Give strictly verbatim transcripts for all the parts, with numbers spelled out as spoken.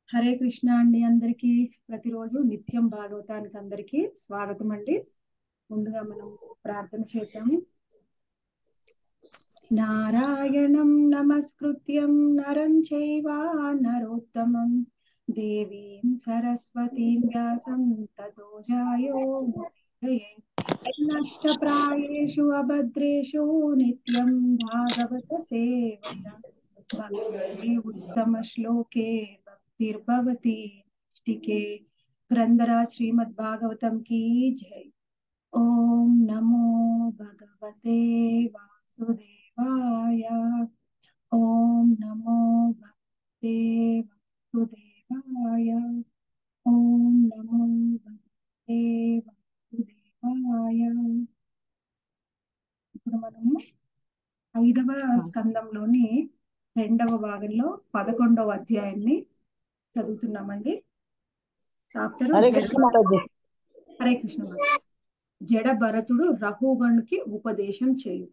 హరే కృష్ణ అండి. అందరికీ ప్రతిరోజు నిత్యం భాగవతానికి అందరికీ స్వాగతం అండి. ముందుగా మనం ప్రార్థన చేద్దాము. నారాయణం నమస్కృత్యం నరం చైవ నరోత్తమం దేవీం సరస్వతీం వ్యాసం తతో జయో ముదీరయే. నష్టప్రాయేషు అభద్రేషు నిత్యం భాగవత సేవయ భక్తి ఉత్తమ శ్లోకే భక్తిర్భవతి నైష్టికే. గ్రంథరాజ్ శ్రీమద్ భాగవతం की जय। ओम नमो भगवते वासुदेवाय। ओम नमो भगवते वासुदेवाय। ओम नमो भगवते वासुदेवाय। ఇప్పుడు మనము ఐదవ స్కందంలోని రెండవ భాగంలో పదకొండవ అధ్యాయాన్ని చదువుతున్నామండి. చాప్టర్ హరే కృష్ణ మాతాజీ. హరే కృష్ణ. జడ భరతుడు రఘుగణుకి ఉపదేశం చేయుట.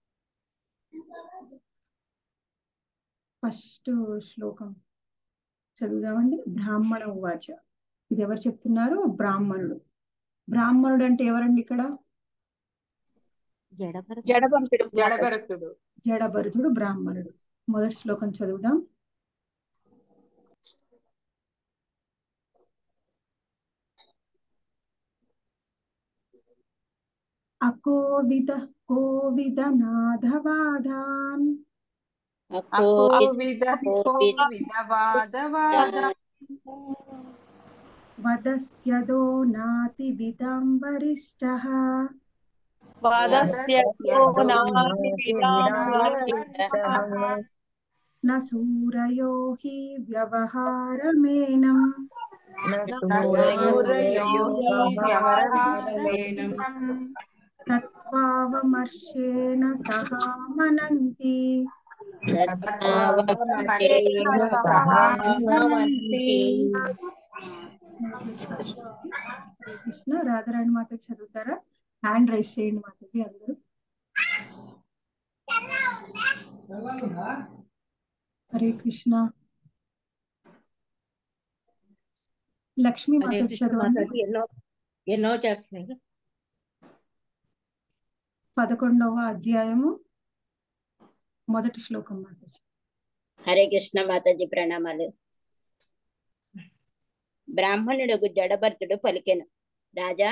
ఫస్ట్ శ్లోకం చదువుదామండి. బ్రాహ్మణ ఉవాచ. ఇది ఎవరు చెప్తున్నారు? బ్రాహ్మణుడు. బ్రాహ్మణుడు అంటే ఎవరండి ఇక్కడ? జడభరతుడు జడభరతుడు జడభరతుడు బ్రాహ్మణుడు. మొదటి శ్లోకం చదువుదాం. అకోవిద కోవిద నాధవాదాన్ అకోవిద కోవిద వాదవాద వదస్యదో నాతి విదాం వరిష్టః వాదస్యతో నాతి విదాం వరిష్టః న సూరయో హి వ్యవహారమేనం తత్వావమర్షేణ సహా మనంతి. కృష్ణ రాధారాణి మాత చదువుతారా? హ్యాండ్ రైస్ చేయండి మాతాజీ అందరూ. హరే కృష్ణ. లక్ష్మీ మాత చదవండి. ఎన్నో చెప్తున్నాయి. పదకొండవ అధ్యాయము మొదటి శ్లోకం మాతాజీ. హరే కృష్ణ మాతాజీ ప్రణామాలు. బ్రాహ్మణుడు జడభరతుడు పలికెను, రాజా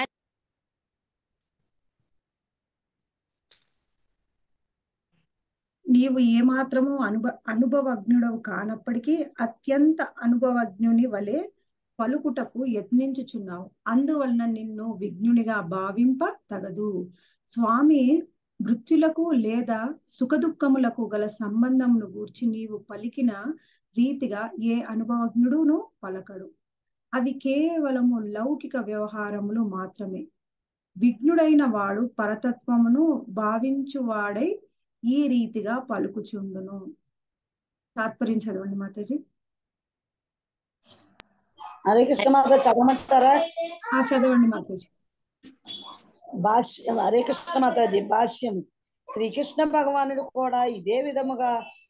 నీవు ఏమాత్రము అనుభ అనుభవజ్ఞుడవు కానప్పటికీ అత్యంత అనుభవజ్ఞుని వలె పలుకుటకు యత్నించుచున్నావు. అందువలన నిన్ను విజ్ఞునిగా భావింప తగదు. స్వామి మృత్యులకు లేదా సుఖదుఖములకు గల సంబంధమును గూర్చి నీవు పలికిన రీతిగా ఏ అనుభవజ్ఞుడును పలకడు. అవి కేవలము లౌకిక వ్యవహారములు మాత్రమే. విజ్ఞుడైన వాడు పరతత్వమును భావించువాడై ఈ రీతిగా పలుకుచుండును. తాత్పర్యం చదవండి మాతాజీ. హరే కృష్ణ మాత చదవమంటారా? ఆ చదవండి మాతాజీ. భాష్యం. హరే కృష్ణ మాతాజీ. భాష్యం. శ్రీకృష్ణ భగవానుడు కూడా ఇదే విధముగా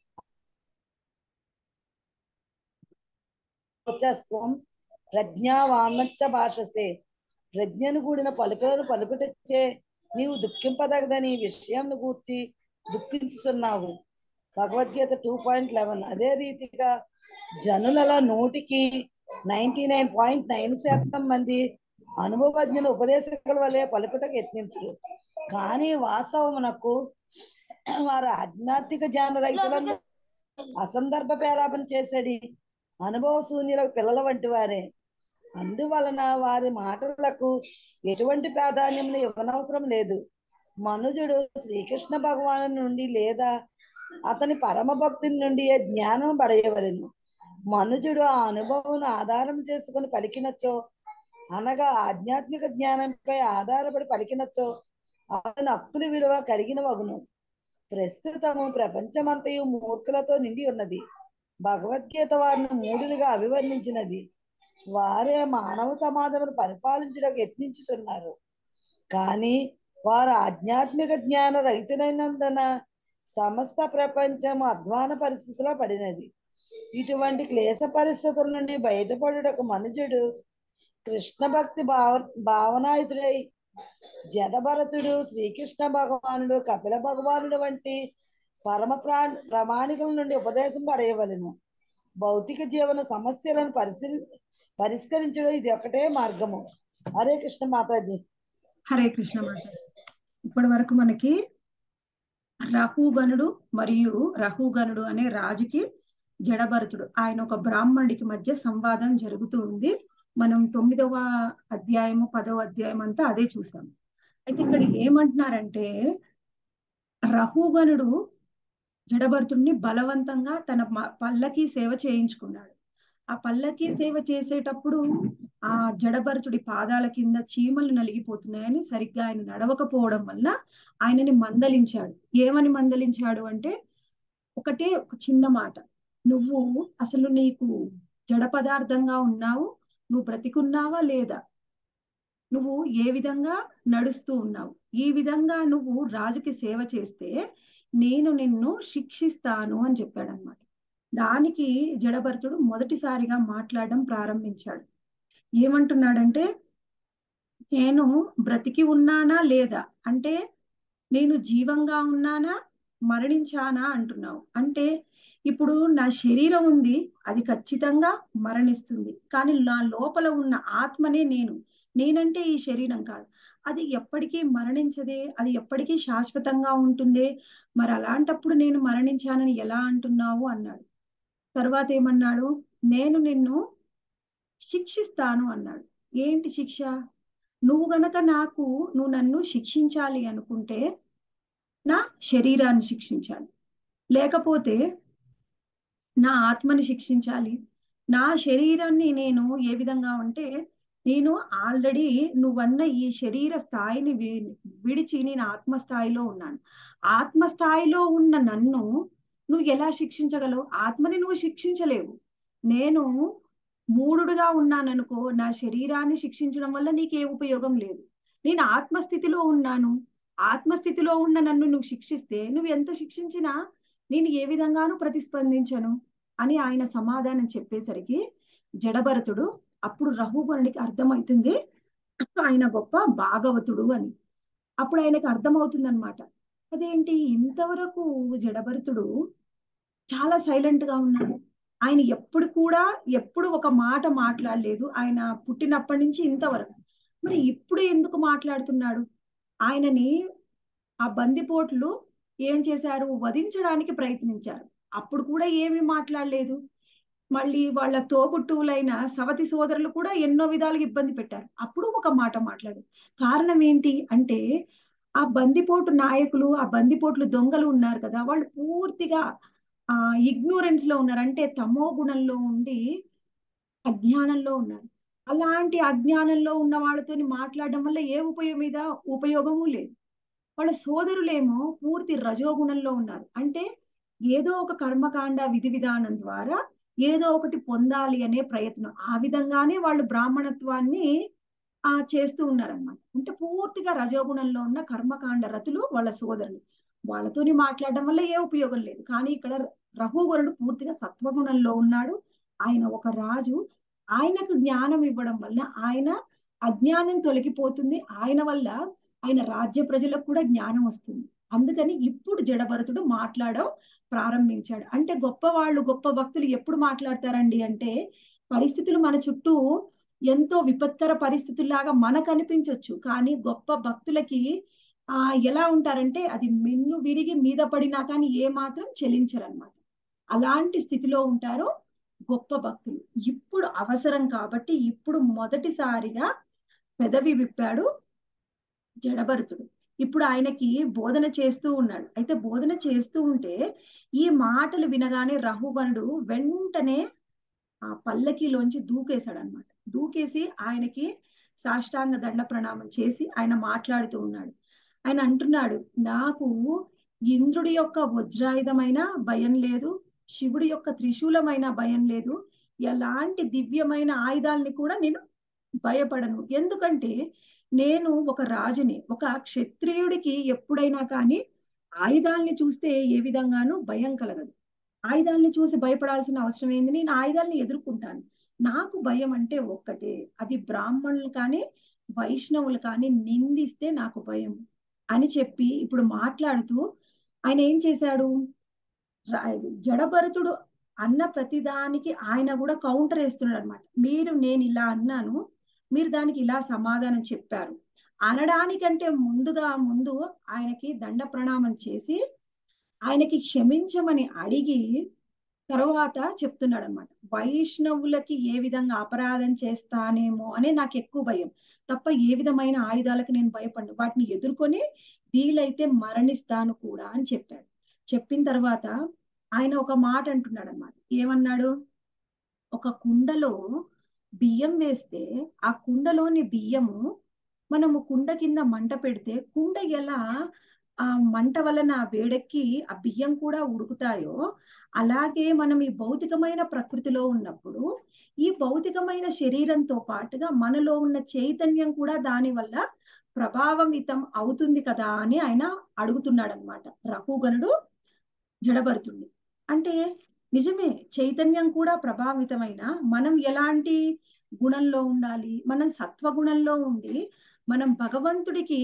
ప్రజ్ఞావాన్నచ్చ భాషసే. ప్రజ్ఞను కూడిన పలుకులను పలుకుటచ్చే నీవు దుఃఖింపదగదని విషయంను గూర్చి దుఃఖించుతున్నావు. Bhagavad Gita two point eleven. అదే రీతిగా జనులలో నూటికి నైన్టీ నైన్ పాయింట్ నైన్ శాతం మంది అనుభవజ్ఞుల ఉపదేశకుల వలె పలుకుటకు యత్నించరు. కానీ వాస్తవమునకు వారు ఆధ్యాత్మిక జ్ఞాన రైతులను అసందర్భ పేలాపన చేసేది అనుభవ శూన్యుల పిల్లల వంటి వారే. అందువలన వారి మాటలకు ఎటువంటి ప్రాధాన్యం ఇవ్వనవసరం లేదు. మనుజుడు శ్రీకృష్ణ భగవాను నుండి లేదా అతని పరమ భక్తుని నుండి జ్ఞానం పడేయవలెను. మనుజుడు ఆ అనుభవం ఆధారం చేసుకుని పలికినచ్చో, అనగా ఆధ్యాత్మిక జ్ఞానంపై ఆధారపడి పలికినచ్చో అతని హక్కుల విలువ కలిగిన వగును. ప్రస్తుతము ప్రపంచమంతయు మూర్ఖులతో నిండి ఉన్నది. భగవద్గీత వారిని మూడులుగా అభివర్ణించినది. వారే మానవ సమాజమును పరిపాలించడానికి యత్నించుతున్నారు. కానీ వారు ఆధ్యాత్మిక జ్ఞాన రహితులైనందున సమస్త ప్రపంచం అధ్వాన పరిస్థితిలో పడినది. ఇటువంటి క్లేశ పరిస్థితుల నుండి బయటపడుటకు మనుజుడు కృష్ణ భక్తి భావ భావనాయుతుడై జడభరతుడు, శ్రీకృష్ణ భగవానుడు, కపిల భగవానుడు వంటి పరమ ప్రా ప్రమాణికుల నుండి ఉపదేశం పడేయవలను. భౌతిక జీవన సమస్యలను పరిశీలి పరిష్కరించడం ఇది ఒకటే మార్గము. హరే కృష్ణ మాతాజీ. హరే కృష్ణ మాతాజీ. ఇప్పటి వరకు మనకి రహుగణుడు మరియు రహుగణుడు అనే రాజుకి జడభరతుడు ఆయన ఒక బ్రాహ్మణుడికి మధ్య సంవాదం జరుగుతూ ఉంది. మనం తొమ్మిదవ అధ్యాయము పదవ అధ్యాయం అంతా అదే చూసాం. అయితే ఇక్కడ ఏమంటున్నారంటే రహుగణుడు జడభరతుడిని బలవంతంగా తన పల్లకి సేవ చేయించుకున్నాడు. ఆ పల్లకి సేవ చేసేటప్పుడు ఆ జడభరతుడి పాదాల కింద చీమలు నలిగిపోతున్నాయని సరిగ్గా ఆయన నడవకపోవడం వల్ల ఆయనని మందలించాడు. ఏమని మందలించాడు అంటే ఒకటే ఒక చిన్న మాట, నువ్వు అసలు నీకు జడ పదార్థంగా ఉన్నావు, నువ్వు బ్రతికున్నావా లేదా, నువ్వు ఏ విధంగా నడుస్తూ ఉన్నావు, ఈ విధంగా నువ్వు రాజుకి సేవ చేస్తే నేను నిన్ను శిక్షిస్తాను అని చెప్పాడు అనమాట. దానికి జడభరతుడు మొదటిసారిగా మాట్లాడడం ప్రారంభించాడు. ఏమంటున్నాడంటే నేను బ్రతికి ఉన్నానా లేదా అంటే నేను జీవంగా ఉన్నానా మరణించానా అంటున్నావు. అంటే ఇప్పుడు నా శరీరం ఉంది, అది ఖచ్చితంగా మరణిస్తుంది, కానీ నా లోపల ఉన్న ఆత్మనే నేను. నేనంటే ఈ శరీరం కాదు, అది ఎప్పటికీ మరణించదే, అది ఎప్పటికీ శాశ్వతంగా ఉంటుందే, మరి అలాంటప్పుడు నేను మరణించానని ఎలా అంటున్నావు అన్నాడు. తర్వాత ఏమన్నాడు, నేను నిన్ను శిక్షిస్తాను అన్నాడు. ఏంటి శిక్ష? నువ్వు గనక నాకు నువ్వు నన్ను శిక్షించాలి అనుకుంటే నా శరీరాన్ని శిక్షించాలి, లేకపోతే నా ఆత్మని శిక్షించాలి. నా శరీరాన్ని నేను ఏ విధంగా ఉంటే నేను ఆల్రెడీ నువ్వన్న ఈ శరీర స్థాయిని విడిచి నేను ఆత్మస్థాయిలో ఉన్నాను. ఆత్మస్థాయిలో ఉన్న నన్ను నువ్వు ఎలా శిక్షించగలవు? ఆత్మని నువ్వు శిక్షించలేవు. నేను మూఢుడుగా ఉన్నాననుకో, నా శరీరాన్ని శిక్షించడం వల్ల నీకే ఉపయోగం లేదు. నేను ఆత్మస్థితిలో ఉన్నాను, ఆత్మస్థితిలో ఉన్న నన్ను నువ్వు శిక్షిస్తే నువ్వు ఎంత శిక్షించినా నేను ఏ విధంగానూ ప్రతిస్పందించను అని ఆయన సమాధానం చెప్పేసరికి జడభరతుడు అప్పుడు రహుగణుడికి అర్థమవుతుంది ఆయన గొప్ప భాగవతుడు అని. అప్పుడు ఆయనకు అర్థమవుతుంది అనమాట. అదేంటి ఇంతవరకు జడభరతుడు చాలా సైలెంట్ గా ఉన్నాడు, ఆయన ఎప్పుడు కూడా ఎప్పుడు ఒక మాట మాట్లాడలేదు ఆయన పుట్టినప్పటి నుంచి ఇంతవరకు, మరి ఇప్పుడు ఎందుకు మాట్లాడుతున్నాడు? ఆయనని ఆ బందిపోట్లు ఏం చేశారు, వధించడానికి ప్రయత్నించారు, అప్పుడు కూడా ఏమీ మాట్లాడలేదు. మళ్ళీ వాళ్ళ తోబుట్టువులైన సవతి సోదరులు కూడా ఎన్నో విధాలుగా ఇబ్బంది పెట్టారు, అప్పుడు ఒక మాట మాట్లాడారు. కారణం ఏంటి అంటే ఆ బందిపోటు నాయకులు, ఆ బందిపోట్లు దొంగలు ఉన్నారు కదా, వాళ్ళు పూర్తిగా ఆ ఇగ్నోరెన్స్ లో ఉన్నారు, అంటే తమో గుణంలో ఉండి అజ్ఞానంలో ఉన్నారు. అలాంటి అజ్ఞానంలో ఉన్న వాళ్ళతో మాట్లాడడం వల్ల ఏ ఉపయోగం మీద ఉపయోగము లేదు. వాళ్ళ సోదరులేమో పూర్తి రజోగుణంలో ఉన్నారు, అంటే ఏదో ఒక కర్మకాండ విధి విధానం ద్వారా ఏదో ఒకటి పొందాలి అనే ప్రయత్నం, ఆ విధంగానే వాళ్ళు బ్రాహ్మణత్వాన్ని ఆ చేస్తూ ఉన్నారనమాట. అంటే పూర్తిగా రజోగుణంలో ఉన్న కర్మకాండ రతులు వాళ్ళ సోదరులు, వాళ్ళతోని మాట్లాడడం వల్ల ఏ ఉపయోగం లేదు. కానీ ఇక్కడ రహుగణుడు పూర్తిగా సత్వగుణంలో ఉన్నాడు, ఆయన ఒక రాజు, ఆయనకు జ్ఞానం ఇవ్వడం వల్ల ఆయన అజ్ఞానం తొలగిపోతుంది, ఆయన వల్ల ఆయన రాజ్య ప్రజలకు కూడా జ్ఞానం వస్తుంది. అందుకని ఇప్పుడు జడభరతుడు మాట్లాడడం ప్రారంభించాడు. అంటే గొప్ప వాళ్ళు గొప్ప భక్తులు ఎప్పుడు మాట్లాడతారండి అంటే పరిస్థితులు మన చుట్టూ ఎంతో విపత్కర పరిస్థితుల్లాగా మనకు అనిపించవచ్చు, కానీ గొప్ప భక్తులకి ఆ ఎలా ఉంటారంటే అది మిన్ను విరిగి మీద పడినా కానీ ఏ మాత్రం చెలించరన్నమాట. అలాంటి స్థితిలో ఉంటారు గొప్ప భక్తులు. ఇప్పుడు అవసరం కాబట్టి ఇప్పుడు మొదటిసారిగా పెదవి విప్పాడు జడభరతుడు. ఇప్పుడు ఆయనకి బోధన చేస్తూ ఉన్నాడు. అయితే బోధన చేస్తూ ఉంటే ఈ మాటలు వినగానే రహుగణుడు వెంటనే ఆ పల్లకిలోంచి దూకేశాడు అనమాట. దూకేసి ఆయనకి సాష్టాంగ దండ ప్రణామం చేసి ఆయన మాట్లాడుతూ ఉన్నాడు. ఆయన అంటున్నాడు, నాకు ఇంద్రుడి యొక్క వజ్రాయుధమైన భయం లేదు, శివుడి యొక్క త్రిశూలమైన భయం లేదు, ఎలాంటి దివ్యమైన ఆయుధాలని కూడా నేను భయపడను. ఎందుకంటే నేను ఒక రాజుని, ఒక క్షత్రియుడికి ఎప్పుడైనా కానీ ఆయుధాలని చూస్తే ఏ విధంగానూ భయం కలగదు. ఆయుధాలని చూసి భయపడాల్సిన అవసరం ఏంది? నేను ఆయుధాలను ఎదుర్కొంటాను. నాకు భయం అంటే ఒక్కటే, అది బ్రాహ్మణులు కానీ వైష్ణవులు కానీ నిందిస్తే నాకు భయం అని చెప్పి ఇప్పుడు మాట్లాడుతూ ఆయన ఏం చేశాడు, రా- జడభరతుడు అన్న ప్రతిదానికి ఆయన కూడా కౌంటర్ వేస్తున్నాడు అనమాట. మీరు నేను ఇలా అన్నాను, మీరు దానికి ఇలా సమాధానం చెప్పారు అనడానికంటే ముందుగా ముందు ఆయనకి దండ ప్రణామం చేసి ఆయనకి క్షమించమని అడిగి తర్వాత చెప్తున్నాడు అనమాట. వైష్ణవులకి ఏ విధంగా అపరాధం చేస్తానేమో అనే నాకు ఎక్కువ భయం తప్ప ఏ విధమైన ఆయుధాలకు నేను భయపడను, వాటిని ఎదుర్కొని వీలైతే మరణిస్తాను కూడా అని చెప్పాడు. చెప్పిన తర్వాత ఆయన ఒక మాట అంటున్నాడు అనమాట. ఏమన్నాడు, ఒక కుండలో బియ్యం వేస్తే ఆ కుండలోని బియ్యము మనము కుండ కింద మంట పెడితే కుండ ఎలా ఆ మంట వలన వేడెక్కి ఆ బియ్యం కూడా ఉడుకుతాయో, అలాగే మనం ఈ భౌతికమైన ప్రకృతిలో ఉన్నప్పుడు ఈ భౌతికమైన శరీరంతో పాటుగా మనలో ఉన్న చైతన్యం కూడా దాని వల్ల ప్రభావితం అవుతుంది కదా అని ఆయన అడుగుతున్నాడు అనమాట రఘుగణుడు జడభరతుడిని. అంటే నిజమే, చైతన్యం కూడా ప్రభావితమైన మనం ఎలాంటి గుణంలో ఉండాలి, మనం సత్వగుణంలో ఉండి మనం భగవంతుడికి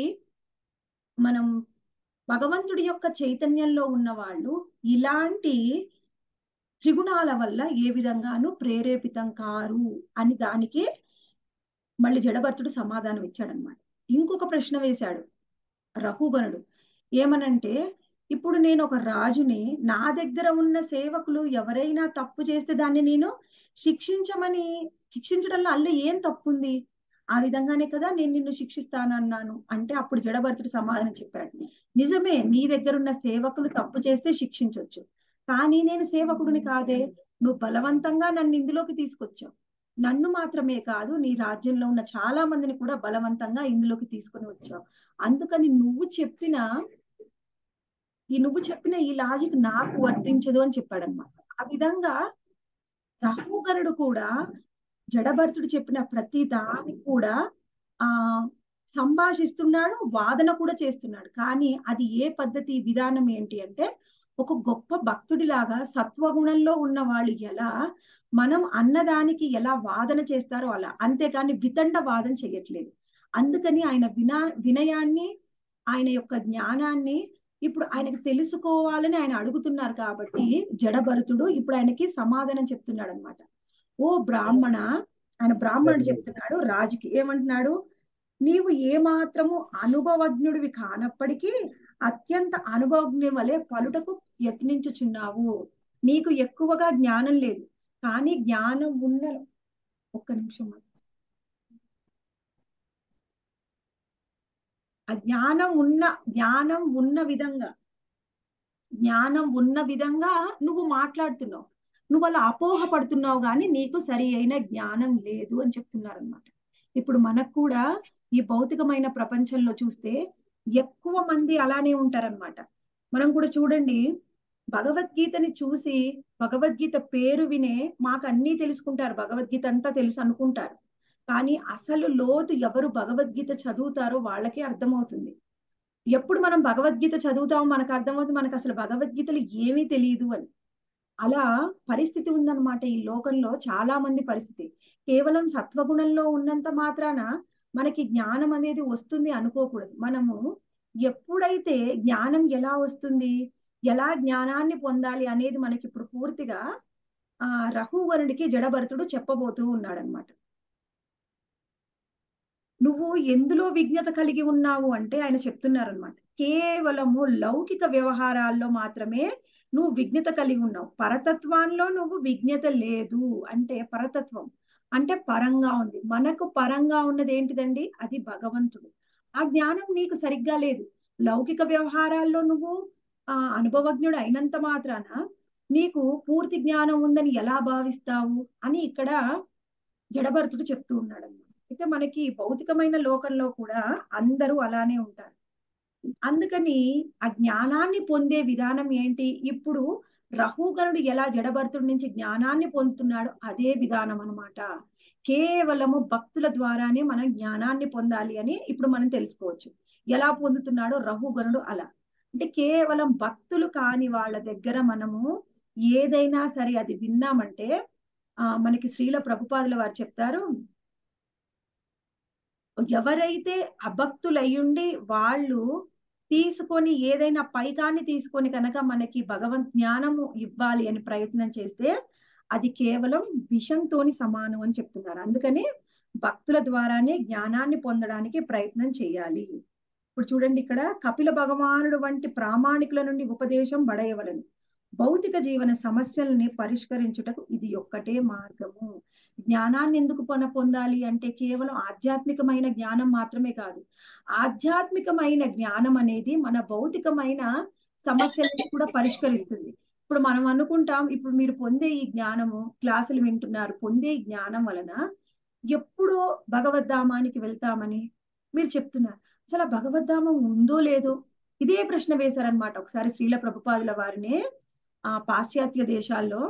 మనం భగవంతుడి యొక్క చైతన్యంలో ఉన్న వాళ్ళు ఇలాంటి త్రిగుణాల వల్ల ఏ విధంగానూ ప్రేరేపితం కారు అని దానికి మళ్ళీ జడభరతుడు సమాధానం ఇచ్చాడనమాట. ఇంకొక ప్రశ్న వేశాడు రఘుగణుడు. ఏమనంటే, ఇప్పుడు నేను ఒక రాజుని, నా దగ్గర ఉన్న సేవకులు ఎవరైనా తప్పు చేస్తే దాన్ని నేను శిక్షించమని శిక్షించడంలో అల్ల ఏం తప్పు ఉంది? ఆ విధంగానే కదా నేను నిన్ను శిక్షిస్తానన్నాను అంటే అప్పుడు జడభరతుడు సమాధానం చెప్పాడు. నిజమే, నీ దగ్గర ఉన్న సేవకులు తప్పు చేస్తే శిక్షించవచ్చు, కానీ నేను సేవకుడిని కాదే, నువ్వు బలవంతంగా నన్ను ఇందులోకి తీసుకొచ్చావు. నన్ను మాత్రమే కాదు, నీ రాజ్యంలో ఉన్న చాలా మందిని కూడా బలవంతంగా ఇందులోకి తీసుకొని వచ్చావు. అందుకని నువ్వు చెప్పిన ఈ నువ్వు చెప్పిన ఈ లాజిక్ నాకు వర్తించదు అని చెప్పాడనమాట. ఆ విధంగా రఘుగణుడు కూడా జడభరతుడు చెప్పిన ప్రతి దాన్ని కూడా ఆ సంభాషిస్తున్నాడు, వాదన కూడా చేస్తున్నాడు. కానీ అది ఏ పద్ధతి, విధానం ఏంటి అంటే, ఒక గొప్ప భక్తుడిలాగా సత్వగుణంలో ఉన్న వాళ్ళు ఎలా మనం అన్నదానికి ఎలా వాదన చేస్తారో అలా, అంతేకాని వితండ వాదన చేయట్లేదు. అందుకని ఆయన వినా వినయాన్ని ఆయన యొక్క జ్ఞానాన్ని ఇప్పుడు ఆయనకు తెలుసుకోవాలని ఆయన అడుగుతున్నారు. కాబట్టి జడభరతుడు ఇప్పుడు ఆయనకి సమాధానం చెప్తున్నాడు అనమాట. ఓ బ్రాహ్మణ, ఆయన బ్రాహ్మణుడు చెప్తున్నాడు రాజుకి. ఏమంటున్నాడు, నీవు ఏ మాత్రము అనుభవజ్ఞుడివి కానప్పటికీ అత్యంత అనుభవజ్ఞుడి వలె పలుటకు యత్నించుచున్నావు. నీకు ఎక్కువగా జ్ఞానం లేదు, కానీ జ్ఞానం ఉన్న ఒక్క నిమిషం ఆ జ్ఞానం ఉన్న జ్ఞానం ఉన్న విధంగా జ్ఞానం ఉన్న విధంగా నువ్వు మాట్లాడుతున్నావు, నువ్వు అలా అపోహ పడుతున్నావు, కానీ నీకు సరి అయిన జ్ఞానం లేదు అని చెప్తున్నారు అనమాట. ఇప్పుడు మనకు కూడా ఈ భౌతికమైన ప్రపంచంలో చూస్తే ఎక్కువ మంది అలానే ఉంటారనమాట. మనం కూడా చూడండి, భగవద్గీతని చూసి భగవద్గీత పేరు వినే మాకు అన్నీ తెలుసుకుంటారు, భగవద్గీత అంతా తెలుసు అనుకుంటారు. కానీ అసలు లోతు ఎవరు భగవద్గీత చదువుతారో వాళ్ళకే అర్థమవుతుంది. ఎప్పుడు మనం భగవద్గీత చదువుతామో మనకు అర్థమవుతుంది మనకు అసలు భగవద్గీతలు ఏమీ తెలియదు అని. అలా పరిస్థితి ఉందన్నమాట ఈ లోకంలో చాలా మంది పరిస్థితి. కేవలం సత్వగుణంలో ఉన్నంత మాత్రాన మనకి జ్ఞానం అనేది వస్తుంది అనుకోకూడదు. మనము ఎప్పుడైతే జ్ఞానం ఎలా వస్తుంది, ఎలా జ్ఞానాన్ని పొందాలి అనేది మనకి ఇప్పుడు పూర్తిగా ఆ రఘువరుడికి జడభరతుడు చెప్పబోతూ ఉన్నాడనమాట. నువ్వు ఎందులో విజ్ఞత కలిగి ఉన్నావు అంటే ఆయన చెప్తున్నారనమాట, కేవలము లౌకిక వ్యవహారాల్లో మాత్రమే నువ్వు విజ్ఞత కలిగి ఉన్నావు, పరతత్వాల్లో నువ్వు విజ్ఞత లేదు. అంటే పరతత్వం అంటే పరంగా ఉంది, మనకు పరంగా ఉన్నది ఏంటిదండి, అది భగవంతుడు. ఆ జ్ఞానం నీకు సరిగ్గా లేదు. లౌకిక వ్యవహారాల్లో నువ్వు ఆ అనుభవజ్ఞుడు అయినంత మాత్రాన నీకు పూర్తి జ్ఞానం ఉందని ఎలా భావిస్తావు అని ఇక్కడ జడభరతుడు చెప్తూ ఉన్నాడు అన్నమాట. అయితే మనకి భౌతికమైన లోకంలో కూడా అందరూ అలానే ఉంటారు. అందుకని ఆ జ్ఞానాన్ని పొందే విధానం ఏంటి, ఇప్పుడు రఘుగణుడు ఎలా జడభరతుడి నుంచి జ్ఞానాన్ని పొందుతున్నాడో అదే విధానం అన్నమాట. కేవలము భక్తుల ద్వారానే మనం జ్ఞానాన్ని పొందాలి అని ఇప్పుడు మనం తెలుసుకోవచ్చు. ఎలా పొందుతున్నాడో రఘుగణుడు అలా. అంటే కేవలం భక్తులు కాని వాళ్ళ దగ్గర మనము ఏదైనా సరే అది విన్నామంటే ఆ మనకి శ్రీల ప్రభుపాదుల వారు చెప్తారు, ఎవరైతే అభక్తులయ్యుండి వాళ్ళు తీసుకొని ఏదైనా పైకాన్ని తీసుకొని కనుక మనకి భగవద్ జ్ఞానము ఇవ్వాలి అని ప్రయత్నం చేస్తే అది కేవలం విషంతోని సమానం అని చెప్తున్నారు. అందుకని భక్తుల ద్వారానే జ్ఞానాన్ని పొందడానికి ప్రయత్నం చేయాలి. ఇప్పుడు చూడండి, ఇక్కడ కపిల భగవానుడు వంటి ప్రామాణికుల నుండి ఉపదేశం బడయవలను. భౌతిక జీవన సమస్యల్ని పరిష్కరించుటకు ఇది ఒక్కటే మార్గము. జ్ఞానాన్ని ఎందుకు పొన పొందాలి అంటే కేవలం ఆధ్యాత్మికమైన జ్ఞానం మాత్రమే కాదు, ఆధ్యాత్మికమైన జ్ఞానం అనేది మన భౌతికమైన సమస్యలను కూడా పరిష్కరిస్తుంది. ఇప్పుడు మనం అనుకుంటాం, ఇప్పుడు మీరు పొందే ఈ జ్ఞానము, క్లాసులు వింటున్నారు, పొందే ఈ జ్ఞానం వలన ఎప్పుడో భగవద్ధామానికి వెళ్తామని మీరు చెప్తున్నారు. అసలు ఆ భగవద్ధామం ఉందో లేదో ఇదే ప్రశ్న వేశారనమాట ఒకసారి శ్రీల ప్రభుపాదుల వారిని. ఆ పాశ్చాత్య దేశాల్లో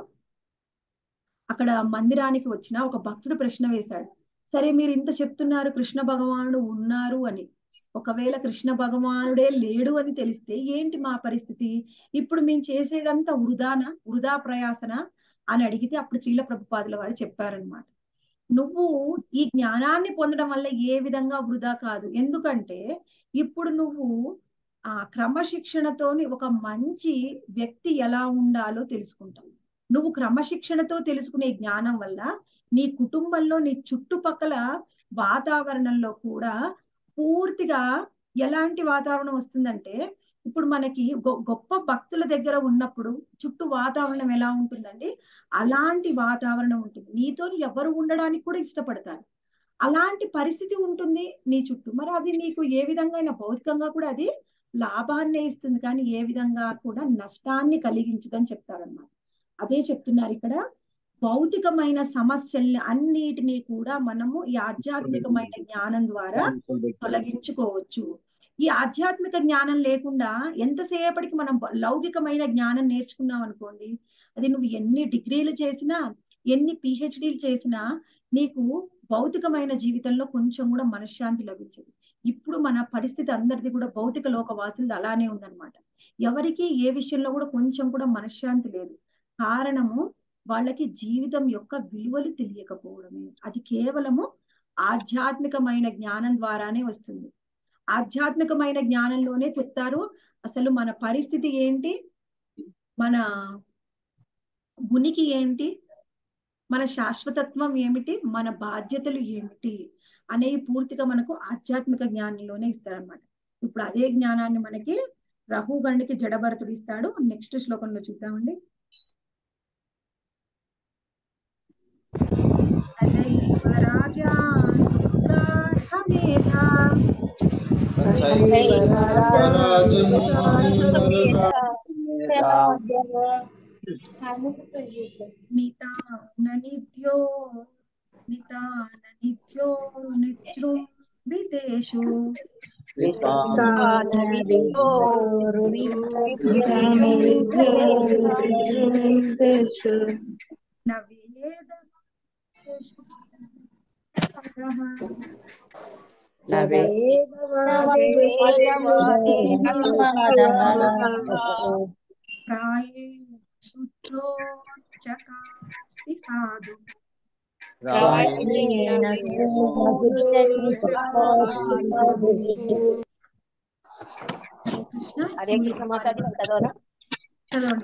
అక్కడ మందిరానికి వచ్చిన ఒక భక్తుడు ప్రశ్న వేశాడు, సరే మీరు ఇంత చెప్తున్నారు కృష్ణ భగవానుడు ఉన్నారు అని, ఒకవేళ కృష్ణ భగవానుడే లేడు అని తెలిస్తే ఏంటి మా పరిస్థితి? ఇప్పుడు మేము చేసేదంతా వృధానా, వృధా ప్రయాసన అని అడిగితే అప్పుడు శ్రీల ప్రభుపాదుల వారు చెప్పారనమాట, నువ్వు ఈ జ్ఞానాన్ని పొందడం వల్ల ఏ విధంగా వృధా కాదు. ఎందుకంటే ఇప్పుడు నువ్వు ఆ క్రమశిక్షణతోని ఒక మంచి వ్యక్తి ఎలా ఉండాలో తెలుసుకుంటావు. నువ్వు క్రమశిక్షణతో తెలుసుకునే జ్ఞానం వల్ల నీ కుటుంబంలో, నీ చుట్టుపక్కల వాతావరణంలో కూడా పూర్తిగా ఎలాంటి వాతావరణం వస్తుందంటే, ఇప్పుడు మనకి గొప్ప భక్తుల దగ్గర ఉన్నప్పుడు చుట్టూ వాతావరణం ఎలా ఉంటుందండి, అలాంటి వాతావరణం ఉంటుంది. నీతో ఎవరు ఉండడానికి కూడా ఇష్టపడతారు, అలాంటి పరిస్థితి ఉంటుంది నీ చుట్టూ. మరి అది నీకు ఏ విధంగా భౌతికంగా కూడా అది లాభాన్నే ఇస్తుంది, కానీ ఏ విధంగా కూడా నష్టాన్ని కలిగించదని చెప్తారన్నమాట. అదే చెప్తున్నారు ఇక్కడ, భౌతికమైన సమస్యల్ని అన్నిటినీ కూడా మనము ఈ ఆధ్యాత్మికమైన జ్ఞానం ద్వారా తొలగించుకోవచ్చు. ఈ ఆధ్యాత్మిక జ్ఞానం లేకుండా ఎంతసేపటికి మనం లౌకికమైన జ్ఞానం నేర్చుకున్నాం అనుకోండి, అది నువ్వు ఎన్ని డిగ్రీలు చేసినా, ఎన్ని పిహెచ్డీలు చేసినా నీకు భౌతికమైన జీవితంలో కొంచెం కూడా మనశ్శాంతి లభించదు. ఇప్పుడు మన పరిస్థితి అందరిది కూడా భౌతిక లోక వాసులది అలానే ఉందన్నమాట. ఎవరికి ఏ విషయంలో కూడా కొంచెం కూడా మనశ్శాంతి లేదు. కారణము వాళ్ళకి జీవితం యొక్క విలువలు తెలియకపోవడమే. అది కేవలము ఆధ్యాత్మికమైన జ్ఞానం ద్వారానే వస్తుంది. ఆధ్యాత్మికమైన జ్ఞానంలోనే చెప్తారు అసలు మన పరిస్థితి ఏంటి, మన ఉనికి ఏంటి, మన శాశ్వతత్వం ఏమిటి, మన బాధ్యతలు ఏమిటి అనేవి పూర్తిగా మనకు ఆధ్యాత్మిక జ్ఞానంలోనే ఇస్తారనమాట. ఇప్పుడు అదే జ్ఞానాన్ని మనకి రఘుగణుడికి జడభరతుడు ఇస్తాడు. నెక్స్ట్ శ్లోకంలో చూద్దామండి. రాజా నిత్యో నిత్యో నిత్యం విదేశు నవేద ప్రాయేణోచకాస్తి సాధు హరే కృష్ణ మాతాజీ చదవరా? చదవండి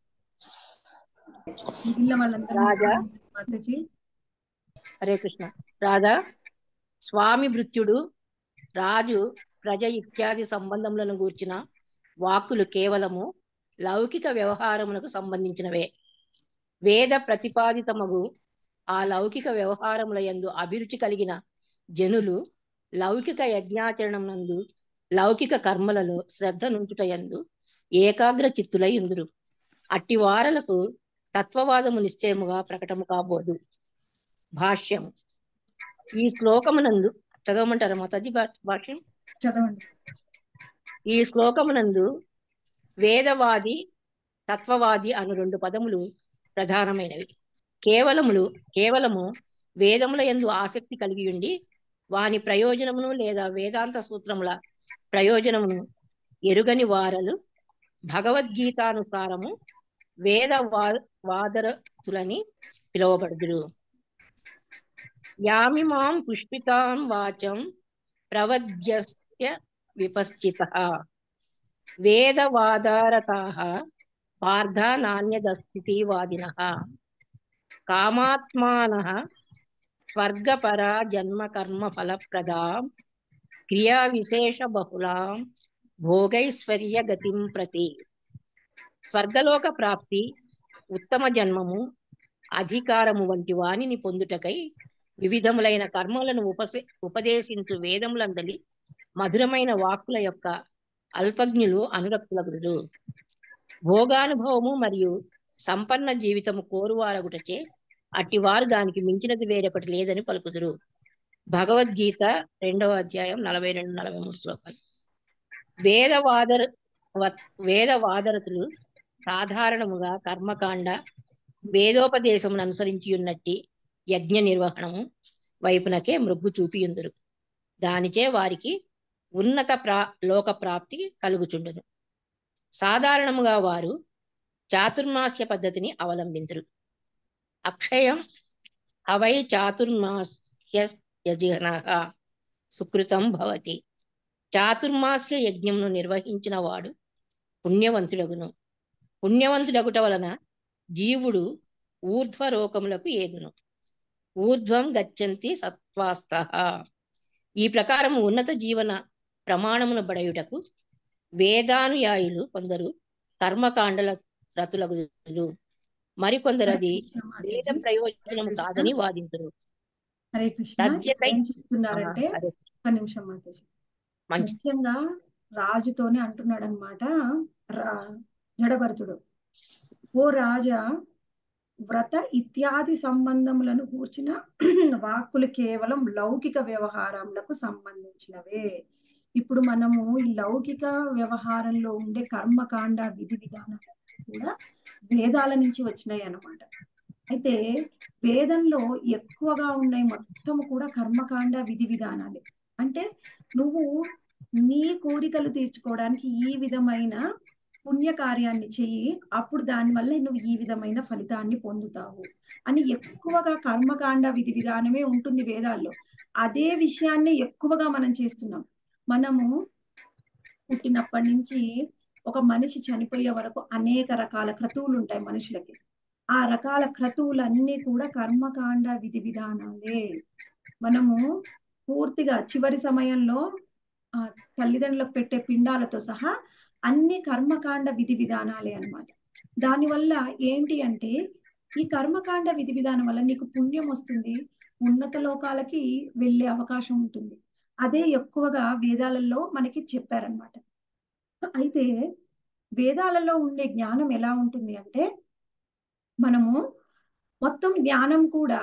మిగిలిన వాళ్ళందరూ మాతాజీ. హరే కృష్ణ. రాధా, స్వామి భృత్యుడు రాజు ప్రజ ఇత్యాది సంబంధములను గూర్చిన వాక్కులు కేవలము లౌకిక వ్యవహారమునకు సంబంధించినవే. వేద ప్రతిపాదితమగు ఆ లౌకిక వ్యవహారముల యందు అభిరుచి కలిగిన జనులు లౌకిక యజ్ఞాచరణమునందు, లౌకిక కర్మలలో శ్రద్ధ నుంచుట యందు ఏకాగ్ర చిత్తులై ఉందురు. అట్టి వారలకు తత్వవాదము నిశ్చయముగా ప్రకటము కాబోదు. భాష్యం. ఈ శ్లోకమునందు చదవమంటారా మాతాజీ భాష్యం? చదవండి. ఈ శ్లోకమునందు వేదవాది, తత్వవాది అను రెండు పదములు ప్రధానమైనవి. కేవలములు కేవలము వేదముల యందు ఆసక్తి కలిగి ఉండి వాని ప్రయోజనమును లేదా వేదాంత సూత్రముల ప్రయోజనమును ఎరుగని వారలు భగవద్గీతానుసారము వేద వాదరతులని పిలువబడుదురు. యామిమాం పుష్పితాం వాచం ప్రవద్యస్య విపశ్చితః వేదవాదారతాః పార్థ నాణ్యదస్థితివాదినః కామాత్మానః స్వర్గపరా జన్మ కర్మ ఫలప్రదాం క్రియా విశేష బహుళాం భోగైశ్వర్య గతిం ప్రతి. స్వర్గలోక ప్రాప్తి, ఉత్తమ జన్మము, అధికారము వంటి వానిని పొందుటకై వివిధములైన కర్మలను ఉపసే ఉపదేశించు వేదములందలి మధురమైన వాక్కుల యొక్క అల్పజ్ఞులు అనురక్తులగురు. భోగానుభవము మరియు సంపన్న జీవితము కోరువారగుటచే అట్టివారు దానికి మించినది వేరొకటి లేదని పలుకుదురు. భగవద్గీత రెండవ అధ్యాయం నలభై రెండు నలభై మూడు శ్లోకాలు. వేదవాదర వేదవాదరతులు సాధారణముగా కర్మకాండ వేదోపదేశమును అనుసరించి ఉన్నట్టి యజ్ఞ నిర్వహణము వైపునకే మృగ్గు చూపియుందురు. దానిచే వారికి ఉన్నత ప్రా లోక ప్రాప్తి కలుగుచుండును. సాధారణముగా వారు చాతుర్మాస్య పద్ధతిని అవలంబించరు. అక్షయం అవై చాతుర్మాస్య యజ్ఞః సుకృతం భవతి. చాతుర్మాస్య యజ్ఞమును నిర్వహించిన వాడు పుణ్యవంతుడగును. పుణ్యవంతుడగుట వలన జీవుడు ఊర్ధ్వలోకములకు ఏగును. ఊర్ధ్వం గచ్చంతి సత్వాస్తః. ఈ ప్రకారం ఉన్నత జీవన ప్రమాణమును బడయుటకు వేదానుయాయులు కొందరు కర్మకాండల రతులగుదురు, మరికొందరు అది వేద ప్రయోజనము కాదని వాదించరు. హరే కృష్ణ. తద్యతై ఏం చెప్తున్నారంటే, హరే ఒక నిమిషం మాతాజీ, మంచి ముఖ్యంగా రాజుతోనే అంటున్నాడు అనమాట జడభరతుడు. ఓ రాజా, వ్రత ఇత్యాది సంబంధములను కూర్చిన వాక్కులు కేవలం లౌకిక వ్యవహారములకు సంబంధించినవే. ఇప్పుడు మనము ఈ లౌకిక వ్యవహారంలో ఉండే కర్మకాండ విధి విధానాలు కూడా వేదాల నుంచి వచ్చినాయి అన్నమాట. అయితే వేదంలో ఎక్కువగా ఉన్నాయి మొత్తం కూడా కర్మకాండ విధి విధానాలే. అంటే నువ్వు నీ కోరికలు తీర్చుకోవడానికి ఈ విధమైన పుణ్య కార్యాన్ని చెయ్యి, అప్పుడు దానివల్ల నువ్వు ఈ విధమైన ఫలితాన్ని పొందుతావు అని ఎక్కువగా కర్మకాండ విధి విధానమే ఉంటుంది వేదాల్లో. అదే విషయాన్ని ఎక్కువగా మనం చేస్తున్నాం. మనము పుట్టినప్పటి నుంచి ఒక మనిషి చనిపోయే వరకు అనేక రకాల క్రతువులు ఉంటాయి మనుషులకి. ఆ రకాల క్రతువులన్నీ కూడా కర్మకాండ విధి విధానాలే. మనము పూర్తిగా చివరి సమయంలో ఆ తల్లిదండ్రులకు పెట్టే పిండాలతో సహా అన్ని కర్మకాండ విధి విధానాలే అన్నమాట. దానివల్ల ఏంటి అంటే, ఈ కర్మకాండ విధి విధానం వల్ల నీకు పుణ్యం వస్తుంది, ఉన్నత లోకాలకి వెళ్ళే అవకాశం ఉంటుంది. అదే ఎక్కువగా వేదాలలో మనకి చెప్పారనమాట. అయితే వేదాలలో ఉండే జ్ఞానం ఎలా ఉంటుంది అంటే, మనము మొత్తం జ్ఞానం కూడా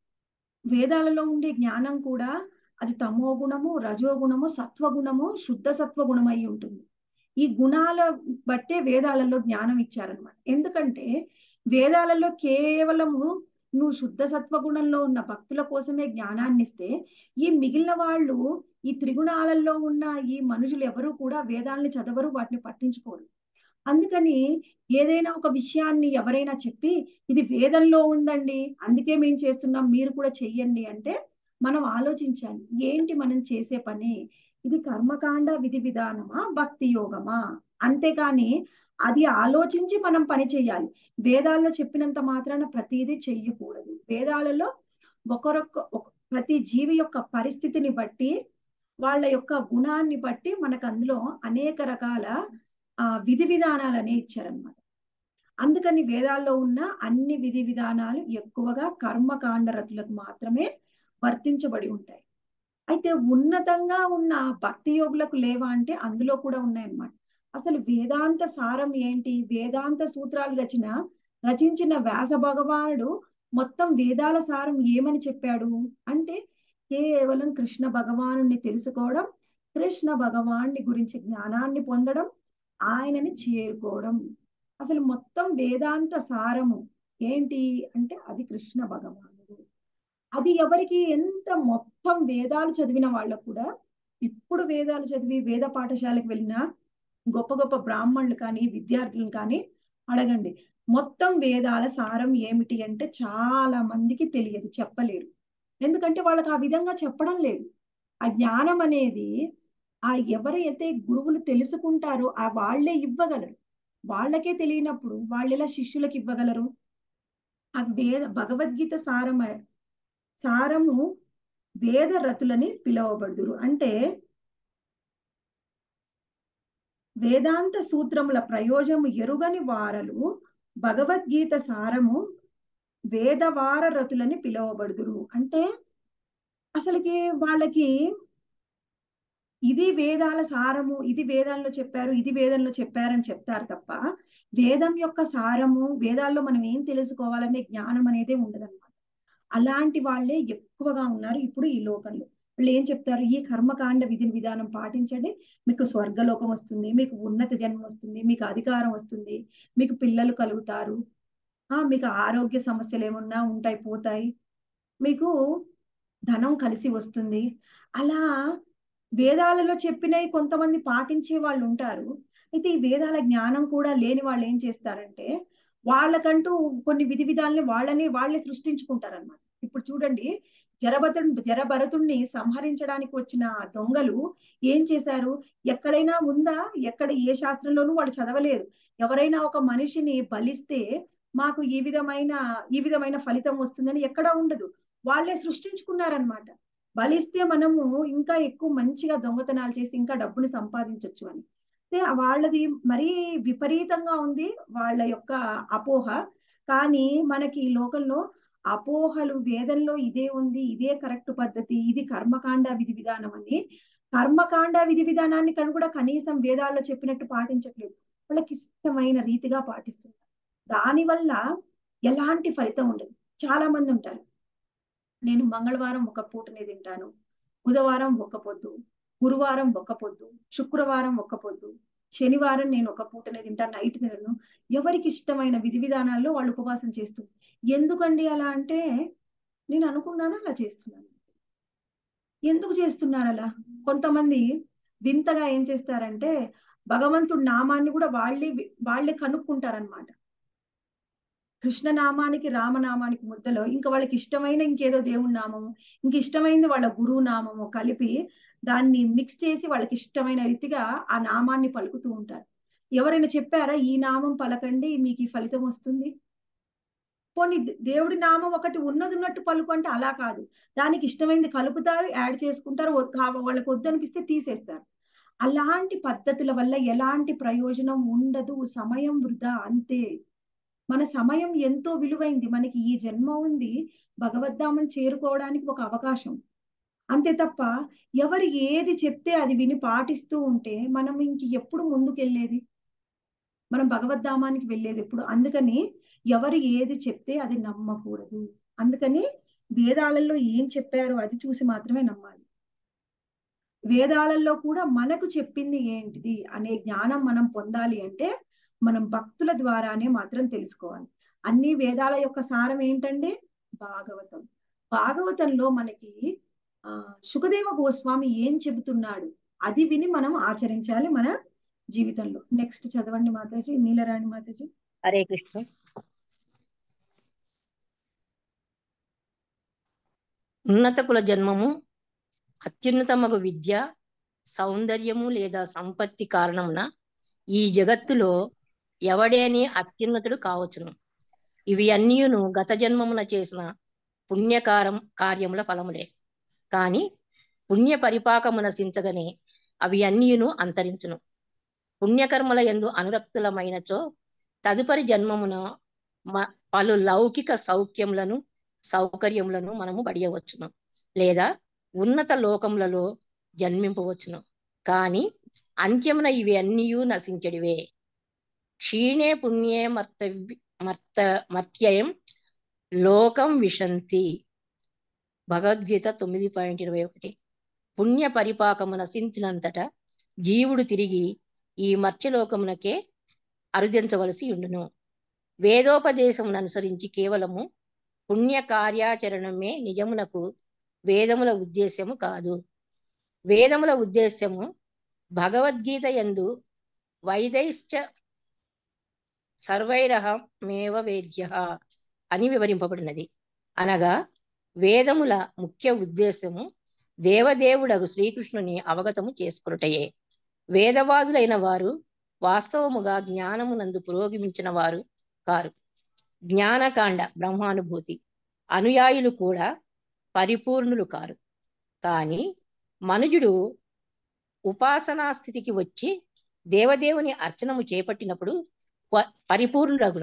వేదాలలో ఉండే జ్ఞానం కూడా అది తమో గుణము, రజోగుణము, సత్వగుణము, శుద్ధ సత్వగుణం అయి ఉంటుంది. ఈ గుణాల బట్టే వేదాలలో జ్ఞానం ఇచ్చారనమాట. ఎందుకంటే వేదాలలో కేవలము నువ్వు శుద్ధ సత్వగుణంలో ఉన్న భక్తుల కోసమే జ్ఞానాన్ని ఇస్తే, ఈ మిగిలిన వాళ్ళు ఈ త్రిగుణాలలో ఉన్న ఈ మనుషులు ఎవరు కూడా వేదాలని చదవరు, వాటిని పట్టించుకోరు. అందుకని ఏదైనా ఒక విషయాన్ని ఎవరైనా చెప్పి ఇది వేదంలో ఉందండి అందుకే మేము చేస్తున్నాం మీరు కూడా చెయ్యండి అంటే, మనం ఆలోచించాలి ఏంటి మనం చేసే పని, ఇది కర్మకాండ విధి విధానమా భక్తి యోగమా? అంతేకాని అది ఆలోచించి మనం పని చేయాలి. వేదాల్లో చెప్పినంత మాత్రాన ప్రతిదీ చెయ్యకూడదు. వేదాలలో ఒకరొక్క ప్రతి జీవి యొక్క పరిస్థితిని బట్టి, వాళ్ళ యొక్క గుణాన్ని బట్టి మనకు అందులో అనేక రకాల ఆ విధి విధానాలనే ఇచ్చారనమాట. అందుకని వేదాల్లో ఉన్న అన్ని విధి విధానాలు ఎక్కువగా కర్మకాండ రతులకు మాత్రమే వర్తించబడి ఉంటాయి. అయితే ఉన్నతంగా ఉన్న భక్తి యోగులకు లేవా అంటే అందులో కూడా ఉన్నాయన్నమాట. అసలు వేదాంత సారం ఏంటి? వేదాంత సూత్రాలు రచన రచించిన వ్యాస భగవానుడు మొత్తం వేదాల సారం ఏమని చెప్పాడు అంటే, కేవలం కృష్ణ భగవానుని తెలుసుకోవడం, కృష్ణ భగవాన్ని గురించి జ్ఞానాన్ని పొందడం, ఆయనని చేరుకోవడం. అసలు మొత్తం వేదాంత సారము ఏంటి అంటే అది కృష్ణ భగవానుడు. అది ఎవరికి ఎంత మొత్తం వేదాలు చదివిన వాళ్ళకు కూడా, ఇప్పుడు వేదాలు చదివి వేద పాఠశాలకు వెళ్ళిన గొప్ప గొప్ప బ్రాహ్మణులు కానీ విద్యార్థులను కానీ అడగండి, మొత్తం వేదాల సారం ఏమిటి అంటే చాలా మందికి తెలియదు, చెప్పలేరు. ఎందుకంటే వాళ్ళకి ఆ విధంగా చెప్పడం లేదు. ఆ జ్ఞానం అనేది ఆ ఎవరైతే గురువులు తెలుసుకుంటారో ఆ వాళ్ళే ఇవ్వగలరు. వాళ్ళకే తెలియనప్పుడు వాళ్ళు ఎలా శిష్యులకు ఇవ్వగలరు? ఆ వేద భగవద్గీత సారమ సారము వేద రతులని పిలువబడుదురు. అంటే వేదాంత సూత్రముల ప్రయోజనము ఎరుగని వారలు భగవద్గీత సారము వేదవార రతులని పిలువబడుదురు. అంటే అసలుకి వాళ్ళకి ఇది వేదాల సారము, ఇది వేదాల్లో చెప్పారు, ఇది వేదంలో చెప్పారని చెప్తారు తప్ప వేదం యొక్క సారము, వేదాల్లో మనం ఏం తెలుసుకోవాలనే జ్ఞానం అనేది ఉండదన్నమాట. అలాంటి వాళ్ళే ఎక్కువగా ఉన్నారు ఇప్పుడు ఈ లోకంలో. వాళ్ళు ఏం చెప్తారు? ఈ కర్మకాండ విధి విధానం పాటించండి, మీకు స్వర్గలోకం వస్తుంది, మీకు ఉన్నత జన్మ వస్తుంది, మీకు అధికారం వస్తుంది, మీకు పిల్లలు కలుగుతారు, ఆ మీకు ఆరోగ్య సమస్యలు ఏమన్నా ఉంటాయి పోతాయి, మీకు ధనం కలిసి వస్తుంది. అలా వేదాలలో చెప్పినవి కొంతమంది పాటించే వాళ్ళు ఉంటారు. అయితే ఈ వేదాల జ్ఞానం కూడా లేని వాళ్ళు ఏం చేస్తారంటే వాళ్ళకంటూ కొన్ని విధి విధాలని వాళ్ళని వాళ్ళే సృష్టించుకుంటారన్నమాట. ఇప్పుడు చూడండి, జరభతుడు జరభరతుణ్ణి సంహరించడానికి వచ్చిన దొంగలు ఏం చేశారు? ఎక్కడైనా ఉందా? ఎక్కడ ఏ శాస్త్రంలోనూ వాళ్ళు చదవలేదు. ఎవరైనా ఒక మనిషిని బలిస్తే మాకు ఈ విధమైన ఈ విధమైన ఫలితం వస్తుందని ఎక్కడా ఉండదు. వాళ్ళే సృష్టించుకున్నారనమాట. బలిస్తే మనము ఇంకా ఎక్కువ మంచిగా దొంగతనాలు చేసి ఇంకా డబ్బుని సంపాదించొచ్చు అని. అయితే వాళ్ళది మరీ విపరీతంగా ఉంది వాళ్ళ యొక్క అపోహ. కానీ మనకి ఈ లోకంలో అపోహలు వేదంలో ఇదే ఉంది, ఇదే కరెక్ట్ పద్ధతి, ఇది కర్మకాండ విధి విధానం అని కర్మకాండ విధి విధానాన్ని కను కూడా కనీసం వేదాల్లో చెప్పినట్టు పాటించట్లేదు. వాళ్ళకి ఇష్టమైన రీతిగా పాటిస్తున్నారు. దానివల్ల ఎలాంటి ఫలితం ఉండదు. చాలా మంది ఉంటారు, నేను మంగళవారం ఒక పూటనే తింటాను, బుధవారం ఒక్క పొద్దు, గురువారం ఒక్క పొద్దు, శుక్రవారం ఒక్క పొద్దు, శనివారం నేను ఒక పూటనే తింటాను, నైట్ తినను. ఎవరికి ఇష్టమైన విధి విధానాల్లో వాళ్ళు ఉపవాసం చేస్తూ ఎందుకండి అలా అంటే నేను అనుకున్నాను అలా చేస్తున్నాను. ఎందుకు చేస్తున్నారు అలా? కొంతమంది వింతగా ఏం చేస్తారంటే భగవంతుడి నామాన్ని కూడా వాళ్ళే వాళ్ళే కనుక్కుంటారనమాట. కృష్ణనామానికి రామనామానికి ముద్దలో ఇంకా వాళ్ళకి ఇష్టమైన ఇంకేదో దేవుడి నామము, ఇంక ఇష్టమైంది వాళ్ళ గురువు నామము కలిపి దాన్ని మిక్స్ చేసి వాళ్ళకి ఇష్టమైన రీతిగా ఆ నామాన్ని పలుకుతూ ఉంటారు. ఎవరైనా చెప్పారా ఈ నామం పలకండి మీకు ఈ ఫలితం వస్తుంది? పోనీ దేవుడి నామం ఒకటి ఉన్నది ఉన్నట్టు పలుకు అంటే అలా కాదు. దానికి ఇష్టమైంది కలుపుతారు, యాడ్ చేసుకుంటారు, వాళ్ళకి వద్దనిపిస్తే తీసేస్తారు. అలాంటి పద్ధతుల వల్ల ఎలాంటి ప్రయోజనం ఉండదు, సమయం వృధా అంతే. మన సమయం ఎంతో విలువైంది. మనకి ఈ జన్మ ఉంది, భగవద్ధామం చేరుకోవడానికి ఒక అవకాశం. అంతే తప్ప ఎవరు ఏది చెప్తే అది విని పాటిస్తూ ఉంటే మనం ఇంక ఎప్పుడు ముందుకెళ్ళేది? మనం భగవద్ధామానికి వెళ్ళేది ఎప్పుడు? అందుకని ఎవరు ఏది చెప్తే అది నమ్మకూడదు. అందుకని వేదాలలో ఏం చెప్పారో అది చూసి మాత్రమే నమ్మాలి. వేదాలలో కూడా మనకు చెప్పింది ఏంటిది అనే జ్ఞానం మనం పొందాలి అంటే మనం భక్తుల ద్వారానే మాత్రం తెలుసుకోవాలి. అన్ని వేదాల యొక్క సారం ఏంటంటే భాగవతం. భాగవతంలో మనకి ఆ సుఖదేవ గోస్వామి ఏం చెబుతున్నాడు అది విని మనం ఆచరించాలి మన జీవితంలో. నెక్స్ట్ చదవండి మాతాజీ, నీలరాణి మాతాజీ. హరే కృష్ణ. ఉన్నత కుల జన్మము, అత్యున్నతమగు విద్య, సౌందర్యము లేదా సంపత్తి కారణమున ఈ జగత్తులో ఎవడేని అత్యున్నతుడు కావచ్చును. ఇవి అన్నీయును గత జన్మమున చేసిన పుణ్యకారం కార్యముల ఫలములే. కాని పుణ్య పరిపాకమున సించగనే అవి అన్నీయును అంతరించును. పుణ్యకర్మల యందు అనురక్తులమైనచో తదుపరి జన్మమున పలు లౌకిక సౌఖ్యములను సౌకర్యములను మనము బడియవచ్చును, లేదా ఉన్నత లోకములలో జన్మింపవచ్చును. కాని అంత్యమున ఇవి అన్నీయు నశించడివే. క్షీణే పుణ్యే మర్తవ్య మర్త మర్త్యయం లోకం విశంతి. భగవద్గీత తొమ్మిది పాయింట్ ఇరవై ఒకటి. పుణ్య పరిపాకము నశించినంతట జీవుడు తిరిగి ఈ మర్త్యలోకమునకే అరుదించవలసి ఉండును. వేదోపదేశమును అనుసరించి కేవలము పుణ్య కార్యాచరణమే నిజమునకు వేదముల ఉద్దేశ్యము కాదు. వేదముల ఉద్దేశ్యము భగవద్గీత యందు వైదైశ్చ సర్వైరహమేవ వేద్య అని వివరింపబడినది. అనగా వేదముల ముఖ్య ఉద్దేశము దేవదేవుడగు శ్రీకృష్ణుని అవగతము చేసుకున్నటయే. వేదవాదులైన వారు వాస్తవముగా జ్ఞానమునందు పురోగమించిన వారు కారు. జ్ఞానకాండ బ్రహ్మానుభూతి అనుయాయులు కూడా పరిపూర్ణులు కారు. కానీ మనుజుడు ఉపాసనా స్థితికి వచ్చి దేవదేవుని అర్చనము చేపట్టినప్పుడు పరిపూర్ణుడగును.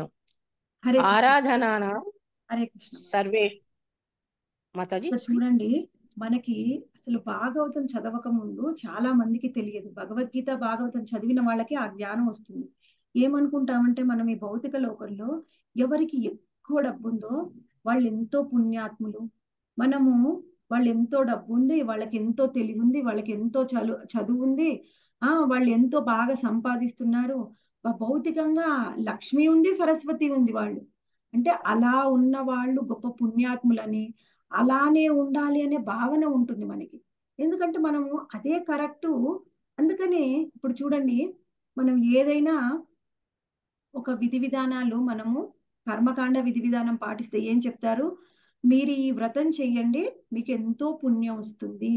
ఆరాధన హరే కృష్ణ. సర్వే మాతాజీ చూడండి, మనకి అసలు భాగవతం చదవక ముందు చాలా మందికి తెలియదు. భగవద్గీత భాగవతం చదివిన వాళ్ళకి ఆ జ్ఞానం వస్తుంది. ఏమనుకుంటామంటే మనం ఈ భౌతిక లోకంలో ఎవరికి ఎక్కువ డబ్బు ఉందో వాళ్ళు ఎంతో పుణ్యాత్ములు, మనము వాళ్ళు ఎంతో డబ్బు ఉంది, వాళ్ళకి ఎంతో తెలివి ఉంది, వాళ్ళకి ఎంతో చదువు చదువు ఉంది, ఆ వాళ్ళు ఎంతో బాగా సంపాదిస్తున్నారు, భౌతికంగా లక్ష్మి ఉంది, సరస్వతి ఉంది వాళ్ళు అంటే అలా ఉన్న వాళ్ళు గొప్ప పుణ్యాత్ములని, అలానే ఉండాలి అనే భావన ఉంటుంది మనకి. ఎందుకంటే మనము అదే కరెక్టు. అందుకనే ఇప్పుడు చూడండి, మనం ఏదైనా ఒక విధి విధానాలు మనము కర్మకాండ విధి విధానం పాటిస్తే ఏం చెప్తారు, మీరు ఈ వ్రతం చెయ్యండి మీకు ఎంతో పుణ్యం వస్తుంది.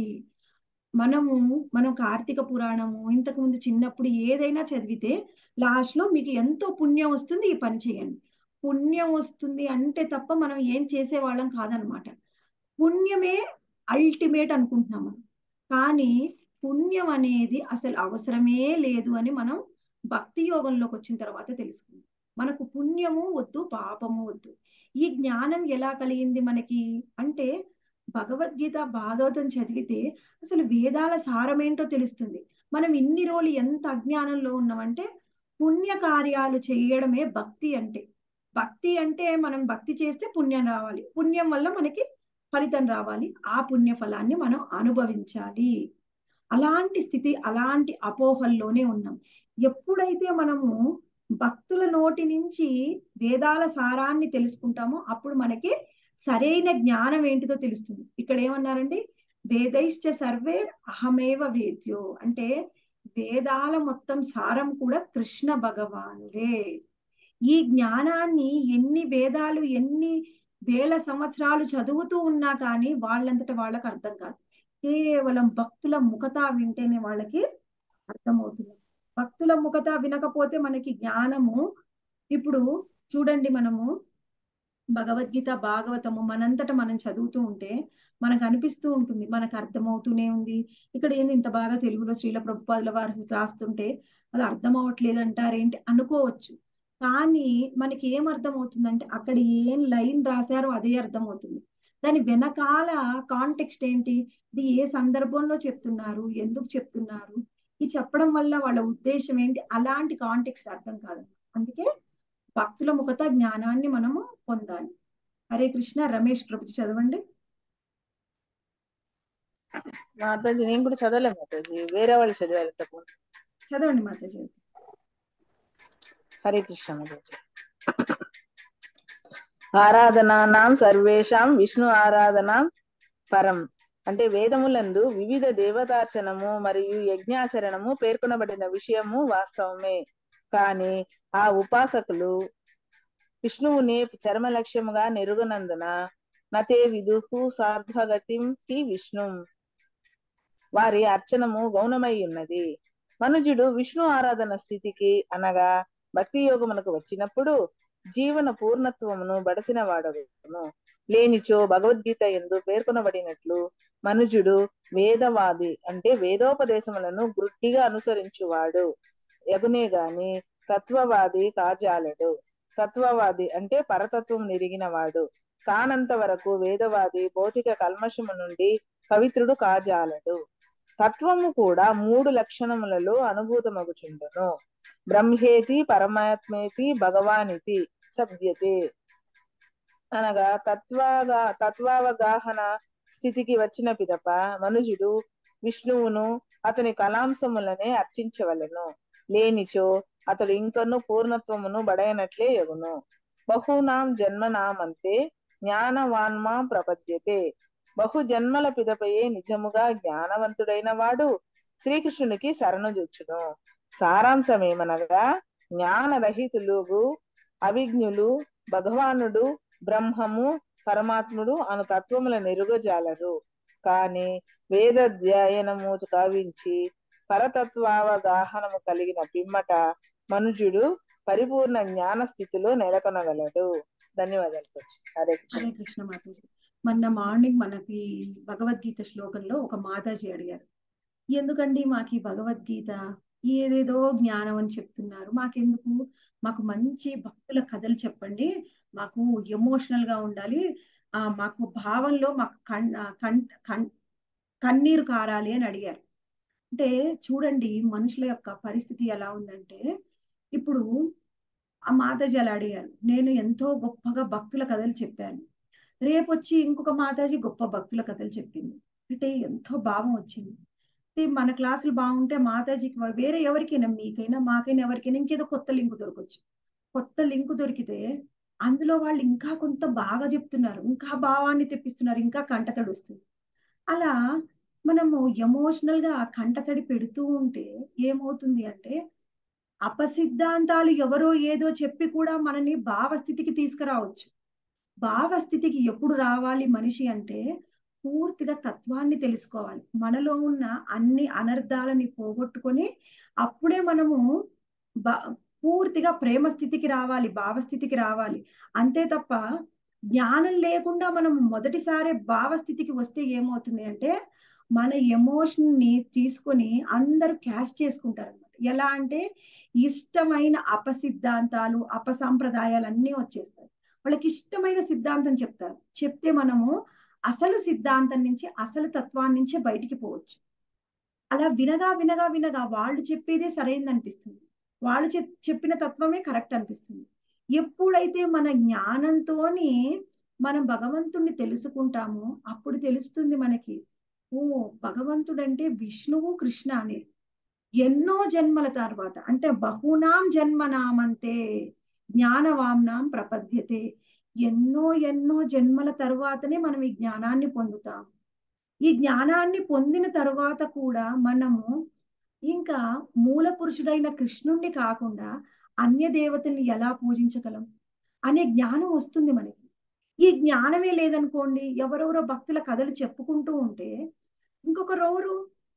మనము మనం కార్తీక పురాణము ఇంతకు ముందు చిన్నప్పుడు ఏదైనా చదివితే లాస్ట్ లో మీకు ఎంతో పుణ్యం వస్తుంది, ఈ పని చేయండి. పుణ్యం వస్తుంది అంటే తప్ప మనం ఏం చేసేవాళ్ళం కాదనమాట. పుణ్యమే అల్టిమేట్ అనుకుంటున్నాం మనం. కానీ పుణ్యం అనేది అసలు అవసరమే లేదు అని మనం భక్తి యోగంలోకి వచ్చిన తర్వాత తెలుసుకుందాం. మనకు పుణ్యము వద్దు, పాపము వద్దు. ఈ జ్ఞానం ఎలా కలిగింది మనకి అంటే భగవద్గీత భాగవతం చదివితే అసలు వేదాల సారమేంటో తెలుస్తుంది. మనం ఇన్ని రోజులు ఎంత అజ్ఞానంలో ఉన్నామంటే పుణ్య కార్యాలు చేయడమే భక్తి అంటే. భక్తి అంటే మనం భక్తి చేస్తే పుణ్యం రావాలి, పుణ్యం వల్ల మనకి ఫలితం రావాలి, ఆ పుణ్య ఫలాన్ని మనం అనుభవించాలి. అలాంటి స్థితి, అలాంటి అపోహల్లోనే ఉన్నాం. ఎప్పుడైతే మనము భక్తుల నోటి నుంచి వేదాల సారాన్ని తెలుసుకుంటామో అప్పుడు మనకి సరైన జ్ఞానం ఏంటిదో తెలుస్తుంది. ఇక్కడ ఏమన్నారండి, వేదైశ్చ సర్వే అహమేవ వేద్యో అంటే వేదాల మొత్తం సారం కూడా కృష్ణ భగవానుడే. ఈ జ్ఞానాన్ని ఎన్ని వేదాలు ఎన్ని వేల సంవత్సరాలు చదువుతూ ఉన్నా కానీ వాళ్ళంతట వాళ్ళకి అర్థం కాదు. కేవలం భక్తుల ముఖతా వింటేనే వాళ్ళకి అర్థమవుతుంది. భక్తుల ముఖతా వినకపోతే మనకి జ్ఞానము, ఇప్పుడు చూడండి మనము భగవద్గీత భాగవతము మనంతట మనం చదువుతూ ఉంటే మనకు అనిపిస్తూ ఉంటుంది, మనకు అర్థమవుతూనే ఉంది. ఇక్కడ ఏంది ఇంత బాగా తెలుగులో శ్రీల ప్రభుపాదుల వారు రాస్తుంటే అది అర్థం అవ్వట్లేదు అంటారేంటి అనుకోవచ్చు. కానీ మనకి ఏం అర్థం అవుతుందంటే అక్కడ ఏం లైన్ రాశారో అదే అర్థమవుతుంది. దాని వెనకాల కాంటెక్స్ట్ ఏంటి, ఇది ఏ సందర్భంలో చెప్తున్నారు, ఎందుకు చెప్తున్నారు, ఈ చెప్పడం వల్ల వాళ్ళ ఉద్దేశం ఏంటి, అలాంటి కాంటెక్స్ట్ అర్థం కాదు. అందుకే భక్తుల ముఖత జ్ఞానాన్ని మనము పొందాలి. హరే కృష్ణ. రమేష్ ప్రభు చదవండి. మాతాజీ నేను కూడా చదవలే మాతాజీ, వేరే వాళ్ళు చదివారు తప్ప. చదవండి మాతాజీ. హరే కృష్ణ మాతాజీ. ఆరాధనానాం సర్వేషాం విష్ణు ఆరాధనాం పరం అంటే వేదములందు వివిధ దేవతార్చనము మరియు యజ్ఞాచరణము పేర్కొనబడిన విషయము వాస్తవమే. కానీ ఆ ఉపాసకులు విష్ణువుని చరమ లక్ష్యముగా నెరుగనందున నతే విదుహు సార్ధగతిం హి విష్ణు వారి అర్చనము గౌణమై ఉన్నది. మనుజుడు విష్ణు ఆరాధన స్థితికి అనగా భక్తి యోగమునకు వచ్చినప్పుడు జీవన పూర్ణత్వమును బడసిన వాడను. లేనిచో భగవద్గీత యందు పేర్కొనబడినట్లు మనుజుడు వేదవాది అంటే వేదోపదేశములను గుడ్డిగా అనుసరించువాడు యగునే గాని తత్వవాది కాజాలడు. తత్వవాది అంటే పరతత్వం నెరిగిన వాడు కానంత వరకు వేదవాది భౌతిక కల్మషము నుండి పవిత్రుడు కాజాలడు. తత్వము కూడా మూడు లక్షణములలో అనుభూతమగుచుండును. బ్రహ్మేతి పరమాత్మేతి భగవానితి సభ్యతే అనగా తత్వగా తత్వావగాహన స్థితికి వచ్చిన పిదప మనుజుడు విష్ణువును అతని కళాంశములనే అర్చించవలెను. లేనిచో అతడు ఇంకను పూర్ణత్వమును బడైనట్లే యగును. బహూనాం జన్మనామంతే జ్ఞానవాన్మా ప్రపద్యతే బహు జన్మల పిదపయే నిజముగా జ్ఞానవంతుడైన వాడు శ్రీకృష్ణునికి శరణుజొచ్చును. సారాంశమేమనగా జ్ఞానరహితులు అవిజ్ఞులు భగవానుడు బ్రహ్మము పరమాత్ముడు అను తత్వముల నెరుగజాలరు. కాని వేదధ్యయనము కావించి పరతత్వావగాహనము కలిగిన పిమ్మట మనుజుడు పరిపూర్ణ జ్ఞాన స్థితిలో నెలకొనగలడు. ధన్యవాదాలు. హరే కృష్ణ. హరే కృష్ణ మాతాజీ. మొన్న మార్నింగ్ మనకి భగవద్గీత శ్లోకంలో ఒక మాతాజీ అడిగారు, ఎందుకండి మాకు ఈ భగవద్గీత ఏదేదో జ్ఞానం అని చెప్తున్నారు, మాకెందుకు, మాకు మంచి భక్తుల కథలు చెప్పండి, మాకు ఎమోషనల్ గా ఉండాలి, ఆ మాకు భావంలో మాకు కన్ కన్ కన్ కన్నీరు కారాలి అని అడిగారు. అంటే చూడండి మనుషుల యొక్క పరిస్థితి ఎలా ఉందంటే, ఇప్పుడు ఆ మాతాజీ అలా అడిగారు, నేను ఎంతో గొప్పగా భక్తుల కథలు చెప్పాను, రేపు వచ్చి ఇంకొక మాతాజీ గొప్ప భక్తుల కథలు చెప్పింది, అంటే ఎంతో భావం వచ్చింది. మన క్లాసులు బాగుంటే మాతాజీకి వేరే ఎవరికైనా, మీకైనా మాకైనా ఎవరికైనా ఇంకేదో కొత్త లింక్ దొరకవచ్చు. కొత్త లింక్ దొరికితే అందులో వాళ్ళు ఇంకా కొంత బాగా చెప్తున్నారు, ఇంకా భావాన్ని తెప్పిస్తున్నారు, ఇంకా కంటతడి వస్తుంది. అలా మనము ఎమోషనల్ గా కంటతడి పెడుతూ ఉంటే ఏమవుతుంది అంటే, అపసిద్ధాంతాలు ఎవరో ఏదో చెప్పి కూడా మనని భావస్థితికి తీసుకురావచ్చు. భావస్థితికి ఎప్పుడు రావాలి మనిషి అంటే, పూర్తిగా తత్వాన్ని తెలుసుకోవాలి, మనలో ఉన్న అన్ని అనర్థాలని పోగొట్టుకొని అప్పుడే మనము బా పూర్తిగా ప్రేమ స్థితికి రావాలి, భావస్థితికి రావాలి. అంతే తప్ప జ్ఞానం లేకుండా మనం మొదటిసారి భావస్థితికి వస్తే ఏమవుతుంది అంటే, మన ఎమోషన్ ని తీసుకొని అందరూ క్యాష్ చేసుకుంటారు అనమాట. ఎలా అంటే ఇష్టమైన అపసిద్ధాంతాలు అపసంప్రదాయాలు అన్నీ వచ్చేస్తాయి. వాళ్ళకి ఇష్టమైన సిద్ధాంతం చెప్తారు, చెప్తే మనము అసలు సిద్ధాంతం నుంచి అసలు తత్వాన్ని నుంచే బయటికి పోవచ్చు. అలా వినగా వినగా వినగా వాళ్ళు చెప్పేదే సరైనది అనిపిస్తుంది, వాళ్ళు చెప్పిన తత్వమే కరెక్ట్ అనిపిస్తుంది. ఎప్పుడైతే మన జ్ఞానంతోని మనం భగవంతుణ్ణి తెలుసుకుంటామో అప్పుడు తెలుస్తుంది మనకి, ఓ భగవంతుడంటే విష్ణువు కృష్ణ అనేది. ఎన్నో జన్మల తర్వాత అంటే బహునాం జన్మనామంతే జ్ఞానవాంనాం ప్రపద్యతే, ఎన్నో ఎన్నో జన్మల తరువాతనే మనం ఈ జ్ఞానాన్ని పొందుతాం. ఈ జ్ఞానాన్ని పొందిన తరువాత కూడా మనము ఇంకా మూల పురుషుడైన కృష్ణుణ్ణి కాకుండా అన్య దేవతల్ని ఎలా పూజించగలం అనే జ్ఞానం వస్తుంది మనకి. ఈ జ్ఞానమే లేదనుకోండి, ఎవరెవరో భక్తుల కథలు చెప్పుకుంటూ ఉంటే ఇంకొకరెవరు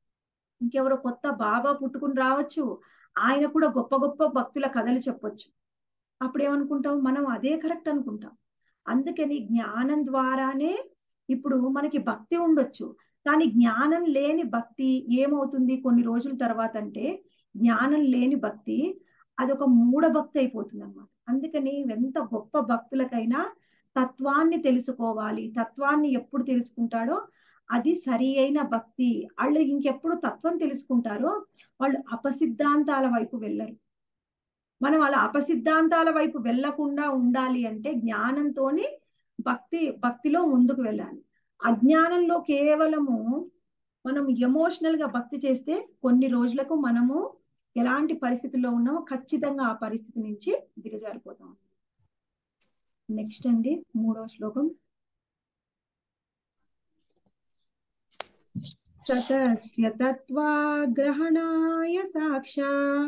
ఇంకెవరో కొత్త బాబా పుట్టుకుని రావచ్చు, ఆయన కూడా గొప్ప గొప్ప భక్తుల కథలు చెప్పొచ్చు. అప్పుడు ఏమనుకుంటాం, మనం అదే కరెక్ట్ అనుకుంటాం. అందుకని జ్ఞానం ద్వారానే ఇప్పుడు మనకి భక్తి ఉండొచ్చు, కానీ జ్ఞానం లేని భక్తి ఏమవుతుంది కొన్ని రోజుల తర్వాత అంటే, జ్ఞానం లేని భక్తి అదొక మూఢ భక్తి అయిపోతుంది అన్నమాట. అందుకని ఎంత గొప్ప భక్తులకైనా తత్వాన్ని తెలుసుకోవాలి, తత్వాన్ని ఎప్పుడు తెలుసుకుంటాడో అది సరి అయిన భక్తి. వాళ్ళు ఇంకెప్పుడు తత్వం తెలుసుకుంటారో వాళ్ళు అపసిద్ధాంతాల వైపు వెళ్ళరు. మనం అలా అపసిద్ధాంతాల వైపు వెళ్ళకుండా ఉండాలి అంటే జ్ఞానంతోని భక్తి భక్తిలో ముందుకు వెళ్ళాలి. అజ్ఞానంలో కేవలము మనం ఎమోషనల్ గా భక్తి చేస్తే కొన్ని రోజులకు మనము ఎలాంటి పరిస్థితుల్లో ఉన్నామో ఖచ్చితంగా ఆ పరిస్థితి నుంచి దిగజారిపోతాం. నెక్స్ట్ అండి మూడవ శ్లోకం. తతస్య తత్వాగ్రహణాయ సాక్షా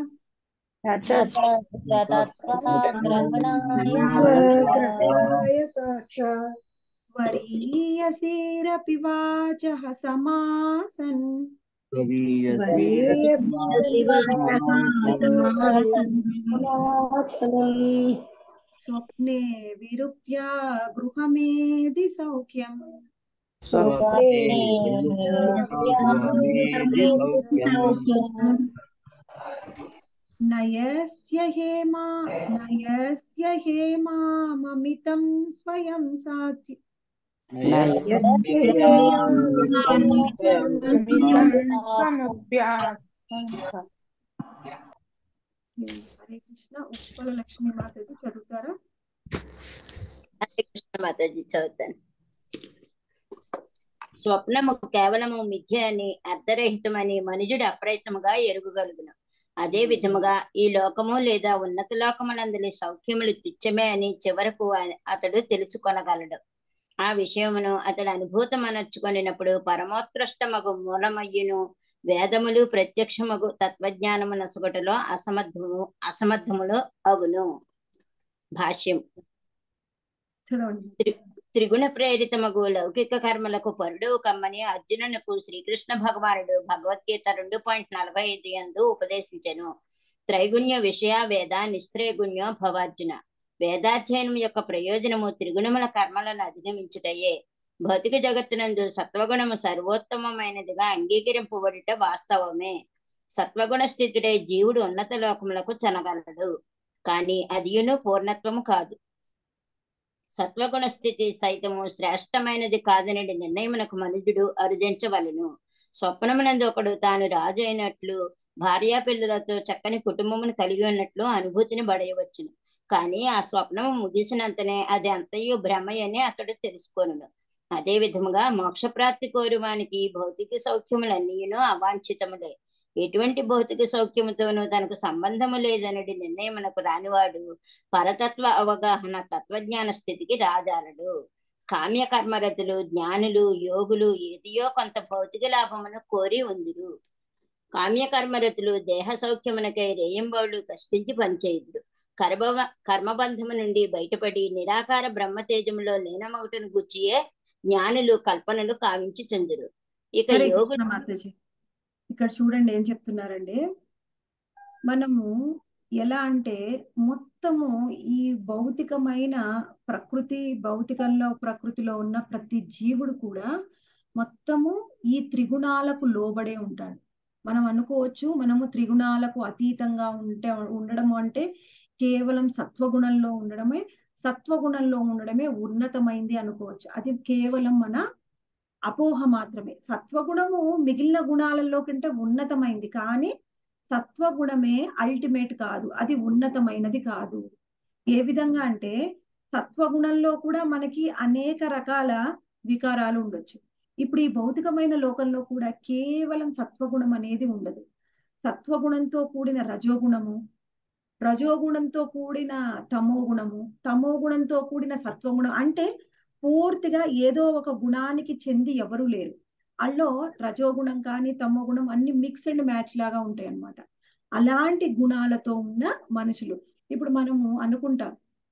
వరీయసేరపి వాచః సమాసన్ స్వప్నే విరుప్త్యా గృహమేధి సౌఖ్యం నయస్య హేమా నయస్య హేమామమితం స్వయం సాధ్య హరే కృష్ణ. ఉత్పల లక్ష్మీ మాతాజీ చదువుతారా? హరే కృష్ణ మాతాజీ చదువుతాను. స్వప్నము కేవలము మిథ్య అని అర్ధరహితమని మనుజుడు అప్రయత్నముగా ఎరుగగలుగును. అదే విధముగా ఈ లోకము లేదా ఉన్నత లోకమునందలి సౌఖ్యములు తుచ్చమే అని చివరకు అతడు తెలుసుకొనగలడు. ఆ విషయమును అతడు అనుభూతమనర్చుకొనినప్పుడు పరమోత్కృష్టమగు మూలమయ్యును వేదములు ప్రత్యక్షమగు తత్వజ్ఞానము నొసగుటలో అసమర్థము అసమర్థములు అగును. భాష్యం. చదవండి. త్రి- త్రిగుణ ప్రేరితమగు లౌకిక కర్మలకు పరుడు కమ్మని అర్జునునకు శ్రీకృష్ణ భగవానుడు భగవద్గీత రెండు పాయింట్ నలభై ఐదు యందు ఉపదేశించెను. త్రైగుణ్య విషయ వేద నిస్త్రైగుణ్యో భవార్జున. వేదాధ్యయనం యొక్క ప్రయోజనము త్రిగుణముల కర్మలను అధిగమించుటయే. భౌతిక జగత్తునందు సత్వగుణము సర్వోత్తమమైనదిగా అంగీకరింపబడుట వాస్తవమే. సత్వగుణ స్థితుడే జీవుడు ఉన్నత లోకములకు చనగలడు, కానీ అదియును పూర్ణత్వము కాదు. సత్వగుణ స్థితి సైతము శ్రేష్టమైనది కాదని నిర్ణయమునకు మనుజుడు అరుదించవలను. స్వప్నమునందు ఒకడు తాను రాజు అయినట్లు భార్యా పిల్లలతో చక్కని కుటుంబమును కలిగి ఉన్నట్లు అనుభూతిని పడేయవచ్చును. కానీ ఆ స్వప్నము ముగిసినంతనే అది అంతయు భ్రమయని అతడు తెలుసుకొనును. అదే విధముగా మోక్షప్రాప్తి కోరువానికి భౌతిక సౌఖ్యములన్నీయును అవాంఛితములే. ఎటువంటి భౌతిక సౌఖ్యముతోనూ తనకు సంబంధము లేదనడి నిర్ణయమునకు రానివాడు పరతత్వ అవగాహన తత్వజ్ఞాన స్థితికి రాజాలడు. కామ్య కర్మరతులు జ్ఞానులు యోగులు ఏదియో కొంత భౌతిక లాభమును కోరి ఉందిరు. కామ్య కర్మరతులు దేహ సౌఖ్యమునకై రేయింబౌళ్ళు కష్టించి పనిచేయుదురు. కర్మ కర్మబంధము నుండి బయటపడి నిరాకార బ్రహ్మతేజములో లీనమగుటను గుచ్చియే జ్ఞానులు కల్పనలు కావించి చెందురు. ఇక హరే యోగు కృష్ణ మాతాజీ, ఇక్కడ చూడండి ఏం చెప్తున్నారండి. మనము ఎలా అంటే మొత్తము ఈ భౌతికమైన ప్రకృతి భౌతికంలో ప్రకృతిలో ఉన్న ప్రతి జీవుడు కూడా మొత్తము ఈ త్రిగుణాలకు లోబడే ఉంటాడు. మనం అనుకోవచ్చు మనము త్రిగుణాలకు అతీతంగా ఉంటే ఉండడం అంటే కేవలం సత్వగుణంలో ఉండడమే సత్వగుణంలో ఉండడమే ఉన్నతమైంది అనుకోవచ్చు. అది కేవలం మన అపోహ మాత్రమే. సత్వగుణము మిగిలిన గుణాలలో కంటే ఉన్నతమైంది, కానీ సత్వగుణమే అల్టిమేట్ కాదు, అది ఉన్నతమైనది కాదు. ఏ విధంగా అంటే సత్వగుణంలో కూడా మనకి అనేక రకాల వికారాలు ఉండొచ్చు. ఇప్పుడు ఈ భౌతికమైన లోకంలో కూడా కేవలం సత్వగుణం అనేది ఉండదు. సత్వగుణంతో కూడిన రజోగుణము, రజోగుణంతో కూడిన తమో గుణము, తమో గుణంతో కూడిన సత్వగుణం, అంటే పూర్తిగా ఏదో ఒక గుణానికి చెంది ఎవరు లేరు. అల్లో రజోగుణం కానీ తమో గుణం అన్ని మిక్స్ అండ్ మ్యాచ్ లాగా ఉంటాయి అన్నమాట. అలాంటి గుణాలతో ఉన్న మనుషులు ఇప్పుడు మనము అనుకుంటాం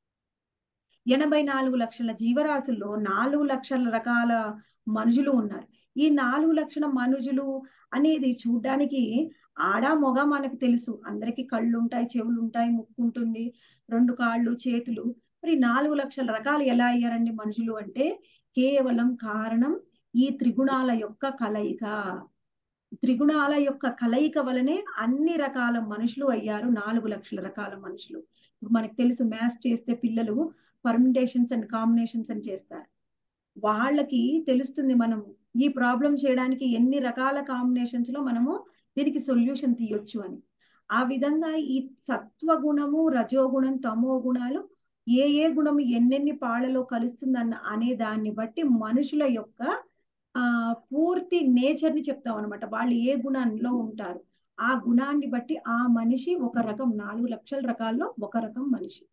ఎనభై నాలుగు లక్షల జీవరాశుల్లో నాలుగు లక్షల రకాల మనుషులు ఉన్నారు. ఈ నాలుగు లక్షల మనుషులు అనేది చూడ్డానికి ఆడ మొగ మనకు తెలుసు. అందరికి కళ్ళు ఉంటాయి, చెవులు ఉంటాయి, ముక్కు ఉంటుంది, రెండు కాళ్ళు చేతులు. మరి నాలుగు లక్షల రకాలు ఎలా అయ్యారండి మనుషులు అంటే కేవలం కారణం ఈ త్రిగుణాల యొక్క కలయిక. త్రిగుణాల యొక్క కలయిక వలనే అన్ని రకాల మనుషులు అయ్యారు, నాలుగు లక్షల రకాల మనుషులు. మనకు తెలుసు మ్యాథ్స్ చేస్తే పిల్లలు పర్మిటేషన్స్ అండ్ కాంబినేషన్స్ అని చేస్తారు. వాళ్ళకి తెలుస్తుంది మనము ఈ ప్రాబ్లం చేయడానికి ఎన్ని రకాల కాంబినేషన్స్ లో మనము దీనికి సొల్యూషన్ తీయొచ్చు అని. ఆ విధంగా ఈ సత్వగుణము రజోగుణం తమో గుణాలు ఏ ఏ గుణము ఎన్నెన్ని పాళ్ళలో కలుస్తుందన్న అనే దాన్ని బట్టి మనుషుల యొక్క ఆ పూర్తి నేచర్ ని చెప్తాం అనమాట. వాళ్ళు ఏ గుణంలో ఉంటారు ఆ గుణాన్ని బట్టి ఆ మనిషి ఒక రకం, నాలుగు లక్షల రకాల్లో ఒక రకం మనిషి.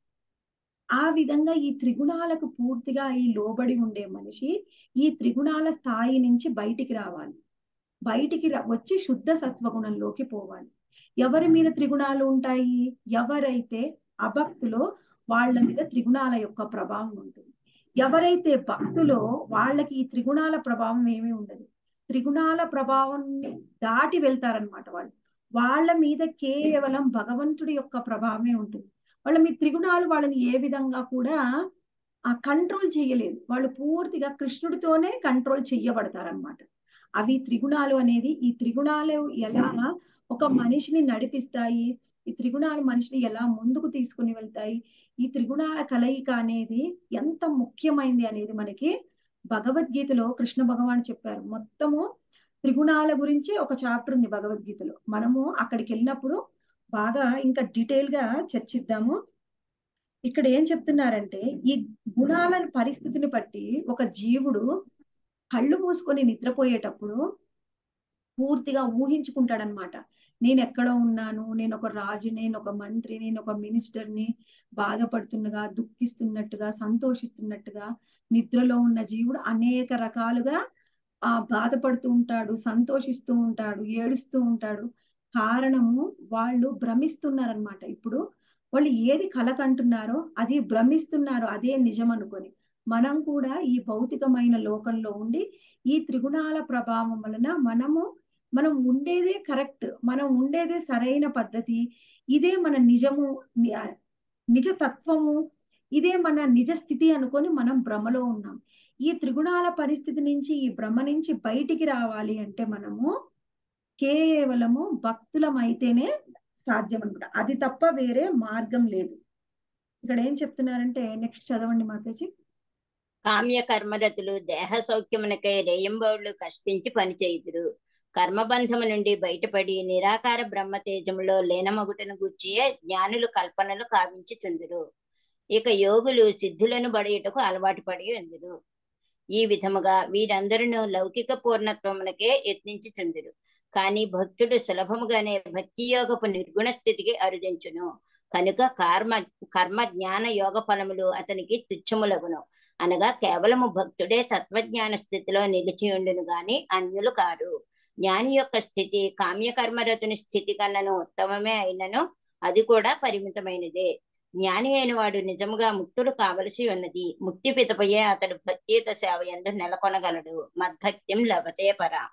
ఆ విధంగా ఈ త్రిగుణాలకు పూర్తిగా ఈ లోబడి ఉండే మనిషి ఈ త్రిగుణాల స్థాయి నుంచి బయటికి రావాలి. బయటికి వచ్చి శుద్ధ సత్వగుణంలోకి పోవాలి. ఎవరి మీద త్రిగుణాలు ఉంటాయి? ఎవరైతే అభక్తులో వాళ్ళ మీద త్రిగుణాల యొక్క ప్రభావం ఉంటుంది. ఎవరైతే భక్తులో వాళ్ళకి ఈ త్రిగుణాల ప్రభావం ఏమీ ఉండదు. త్రిగుణాల ప్రభావాన్ని దాటి వెళ్తారనమాట. వాళ్ళు వాళ్ళ మీద కేవలం భగవంతుడి యొక్క ప్రభావమే ఉంటుంది. వాళ్ళ మీ త్రిగుణాలు వాళ్ళని ఏ విధంగా కూడా ఆ కంట్రోల్ చేయలేదు. వాళ్ళు పూర్తిగా కృష్ణుడితోనే కంట్రోల్ చెయ్యబడతారనమాట. అవి త్రిగుణాలు అనేది ఈ త్రిగుణాలు ఎలా ఒక మనిషిని నడిపిస్తాయి, ఈ త్రిగుణాలు మనిషిని ఎలా ముందుకు తీసుకుని వెళ్తాయి, ఈ త్రిగుణాల కలయిక అనేది ఎంత ముఖ్యమైంది అనేది మనకి భగవద్గీతలో కృష్ణ భగవాన్ చెప్పారు. మొత్తము త్రిగుణాల గురించి ఒక చాప్టర్ ఉంది భగవద్గీతలో. మనము అక్కడికి వెళ్ళినప్పుడు బాగా ఇంకా డీటెయిల్ గా చర్చిద్దాము. ఇక్కడ ఏం చెప్తున్నారంటే ఈ గుణాల పరిస్థితిని బట్టి ఒక జీవుడు కళ్ళు మూసుకొని నిద్రపోయేటప్పుడు పూర్తిగా ఊహించుకుంటాడనమాట. నేను ఎక్కడో ఉన్నాను, నేను ఒక రాజు, నేను ఒక మంత్రి, నేను ఒక మినిస్టర్ని, బాధపడుతున్నగా దుఃఖిస్తున్నట్టుగా సంతోషిస్తున్నట్టుగా నిద్రలో ఉన్న జీవుడు అనేక రకాలుగా ఆ బాధపడుతూ ఉంటాడు, సంతోషిస్తూ ఉంటాడు, ఏడుస్తూ ఉంటాడు. కారణము వాళ్ళు భ్రమిస్తున్నారనమాట. ఇప్పుడు వాళ్ళు ఏది కలకంటున్నారో అది భ్రమిస్తున్నారో అదే నిజం అనుకొని మనం కూడా ఈ భౌతికమైన లోకంలో ఉండి ఈ త్రిగుణాల ప్రభావం వలన మనము మనం ఉండేదే కరెక్ట్, మనం ఉండేదే సరైన పద్ధతి, ఇదే మన నిజము, ని- నిజ తత్వము, ఇదే మన నిజ స్థితి అనుకొని మనం భ్రమలో ఉన్నాం. ఈ త్రిగుణాల పరిస్థితి నుంచి, ఈ భ్రమ నుంచి బయటికి రావాలి అంటే మనము కేవలము భక్తులమైతేనే సాధ్యం అనమాట. అది తప్ప వేరే మార్గం లేదు. ఇక్కడ ఏం చెప్తున్నారంటే నెక్స్ట్ చదవండి మాతాజీ. కామ్య కర్మరతులు దేహ సౌఖ్యమునకై రేయింబౌళ్ళు కష్టించి పనిచేయుదురు. కర్మబంధము నుండి బయటపడి నిరాకార బ్రహ్మ తేజములో లీనమగుటను గూర్చియే జ్ఞానులు కల్పనలు కావించుచుందురు. ఇక యోగులు సిద్ధులను బడియుటకు అలవాటు పడి ఉందురు. ఈ విధముగా వీరందరూ లౌకిక పూర్ణత్వమునకే యత్నించుచుందురు. కానీ భక్తుడు సులభముగానే భక్తి యోగపు నిర్గుణ స్థితికి అరుదించును. కనుక కర్మ కర్మ జ్ఞాన యోగ ఫలములు అతనికి తుచ్చములగును. అనగా కేవలము భక్తుడే తత్వజ్ఞాన స్థితిలో నిలిచి ఉండును గాని అన్యులు కారు. జ్ఞాని యొక్క స్థితి కామ్యకర్మరతుని స్థితి కన్నను ఉత్తమమే అయినను అది కూడా పరిమితమైనదే. జ్ఞాని అయిన వాడు నిజముగా ముక్తుడు కావలసి ఉన్నది. ముక్తి పితపయే అతడు భక్తియుత సేవ యందు నెలకొనగలడు. మద్భక్తిం లభతే పరా.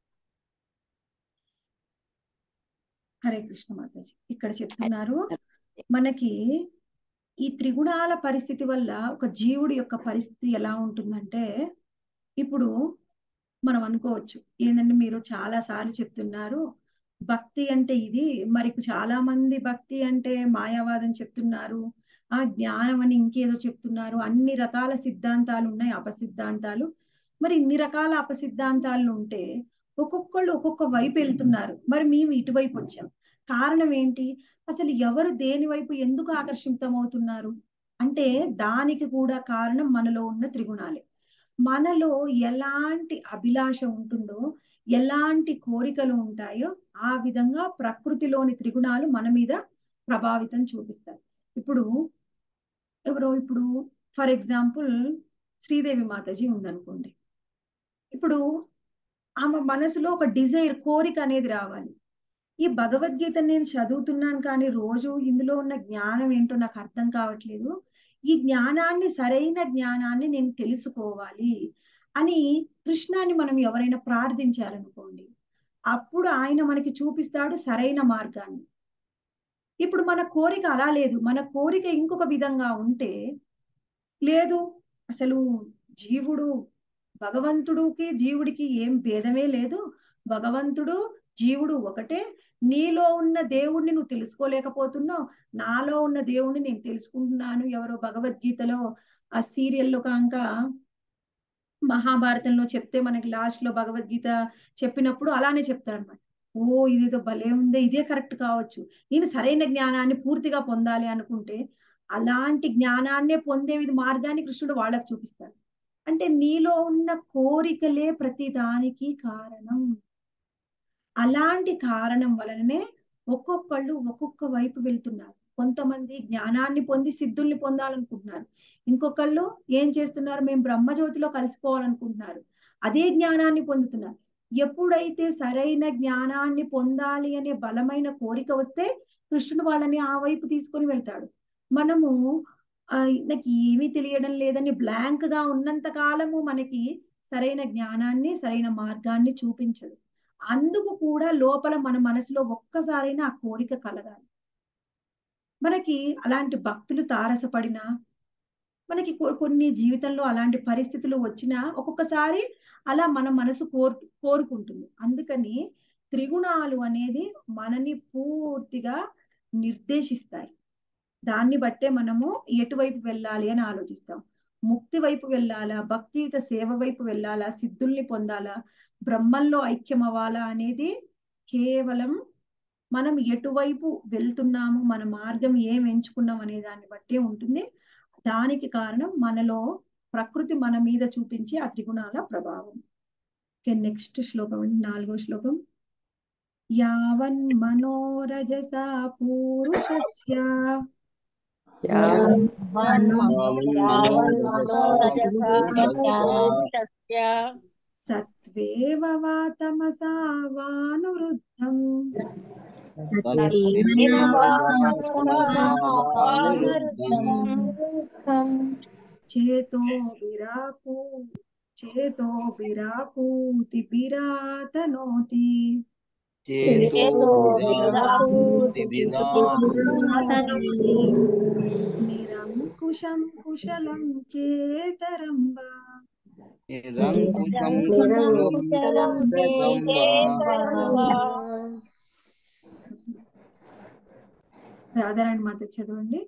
హరే కృష్ణ మాతాజీ. ఇక్కడ చెప్తున్నారు మనకి ఈ త్రిగుణాల పరిస్థితి వల్ల ఒక జీవుడి యొక్క పరిస్థితి ఎలా ఉంటుందంటే, ఇప్పుడు మనం అనుకోవచ్చు ఏంటంటే మీరు చాలా సార్లు చెప్తున్నారు భక్తి అంటే ఇది, మరి చాలా మంది భక్తి అంటే మాయావాదం చెప్తున్నారు, ఆ జ్ఞానం అని ఇంకేదో చెప్తున్నారు, అన్ని రకాల సిద్ధాంతాలు ఉన్నాయి అపసిద్ధాంతాలు. మరి ఇన్ని రకాల అపసిద్ధాంతాలు ఉంటే ఒక్కొక్కళ్ళు ఒక్కొక్క వైపు వెళ్తున్నారు, మరి మేము ఇటువైపు వచ్చాం. కారణం ఏంటి? అసలు ఎవరు దేని వైపు ఎందుకు ఆకర్షితమవుతున్నారు అంటే దానికి కూడా కారణం మనలో ఉన్న త్రిగుణాలే. మనలో ఎలాంటి అభిలాష ఉంటుందో, ఎలాంటి కోరికలు ఉంటాయో ఆ విధంగా ప్రకృతిలోని త్రిగుణాలు మన మీద ప్రభావితం చూపిస్తాయి. ఇప్పుడు ఎవరో ఇప్పుడు ఫర్ ఎగ్జాంపుల్ శ్రీదేవి మాతాజీ ఉందనుకోండి. ఇప్పుడు ఆమె మనసులో ఒక డిజైర్, కోరిక అనేది రావాలి. ఈ భగవద్గీత నేను చదువుతున్నాను కానీ రోజు ఇందులో ఉన్న జ్ఞానం ఏంటో నాకు అర్థం కావట్లేదు, ఈ జ్ఞానాన్ని సరైన జ్ఞానాన్ని నేను తెలుసుకోవాలి అని కృష్ణాన్ని మనం ఎవరైనా ప్రార్థించారనుకోండి, అప్పుడు ఆయన మనకి చూపిస్తాడు సరైన మార్గాన్ని. ఇప్పుడు మన కోరిక అలా లేదు, మన కోరిక ఇంకొక విధంగా ఉంటే, లేదు అసలు జీవుడు భగవంతుడికి జీవుడికి ఏం భేదమే లేదు, భగవంతుడు జీవుడు ఒకటే, నీలో ఉన్న దేవుణ్ణి నువ్వు తెలుసుకోలేకపోతున్నావు, నాలో ఉన్న దేవుణ్ణి నేను తెలుసుకుంటున్నాను. ఎవరో భగవద్గీతలో ఆ సీరియల్లో కాక మహాభారతంలో చెప్తే మనకి లాస్ట్ లో భగవద్గీత చెప్పినప్పుడు అలానే చెప్తారు అనమాట. ఓ ఇదేదో భలే ఉందే, ఇదే కరెక్ట్ కావచ్చు, నేను సరైన జ్ఞానాన్ని పూర్తిగా పొందాలి అనుకుంటే అలాంటి జ్ఞానాన్నే పొందే మార్గాన్ని కృష్ణుడు వాళ్ళకు చూపిస్తాడు. అంటే నీలో ఉన్న కోరికలే ప్రతి దానికి కారణం. అలాంటి కారణం వలననే ఒక్కొక్కళ్ళు ఒక్కొక్క వైపు వెళ్తున్నారు. కొంతమంది జ్ఞానాన్ని పొంది సిద్ధుల్ని పొందాలనుకుంటున్నారు, ఇంకొకళ్ళు ఏం చేస్తున్నారు, మేము బ్రహ్మజ్యోతిలో కలిసిపోవాలనుకుంటున్నారు, అదే జ్ఞానాన్ని పొందుతున్నారు. ఎప్పుడైతే సరైన జ్ఞానాన్ని పొందాలి అనే బలమైన కోరిక వస్తే కృష్ణుడు వాళ్ళని ఆ వైపు తీసుకొని వెళ్తాడు. మనము ఆ నాకు ఏమీ తెలియడం లేదని బ్లాంక్ గా ఉన్నంత కాలము మనకి సరైన జ్ఞానాన్ని సరైన మార్గాన్ని చూపించదు. అందుకు కూడా లోపల మన మనసులో ఒక్కసారైనా ఆ కోరిక కలగాలి. మనకి అలాంటి భక్తులు తారసపడినా, మనకి కొన్ని జీవితంలో అలాంటి పరిస్థితులు వచ్చినా ఒక్కొక్కసారి అలా మన మనసు కోరు కోరుకుంటుంది. అందుకని త్రిగుణాలు అనేది మనని పూర్తిగా నిర్దేశిస్తాయి. దాన్ని బట్టే మనము ఎటువైపు వెళ్ళాలి అని ఆలోచిస్తాం. ముక్తి వైపు వెళ్ళాలా, భక్తియుత సేవ వైపు వెళ్ళాలా, సిద్ధుల్ని పొందాలా, బ్రహ్మంలో ఐక్యం అవ్వాలా అనేది కేవలం మనం ఎటువైపు వెళ్తున్నాము, మన మార్గం ఏం ఎంచుకున్నాం అనే దాన్ని బట్టే ఉంటుంది. దానికి కారణం మనలో ప్రకృతి మన మీద చూపించే ఆ త్రిగుణాల ప్రభావం. నెక్స్ట్ శ్లోకం అండి, నాలుగో శ్లోకం. యావన్ మనోరజసా పూరుషస్య సత్వేవ వా తమసా వానురుద్ధం చేతో విరాకు చేతో విరాకూతి విరాతనోతి నిరంకుశం కుశలం చేతరంబ రాధారాణి మాత చదవండి.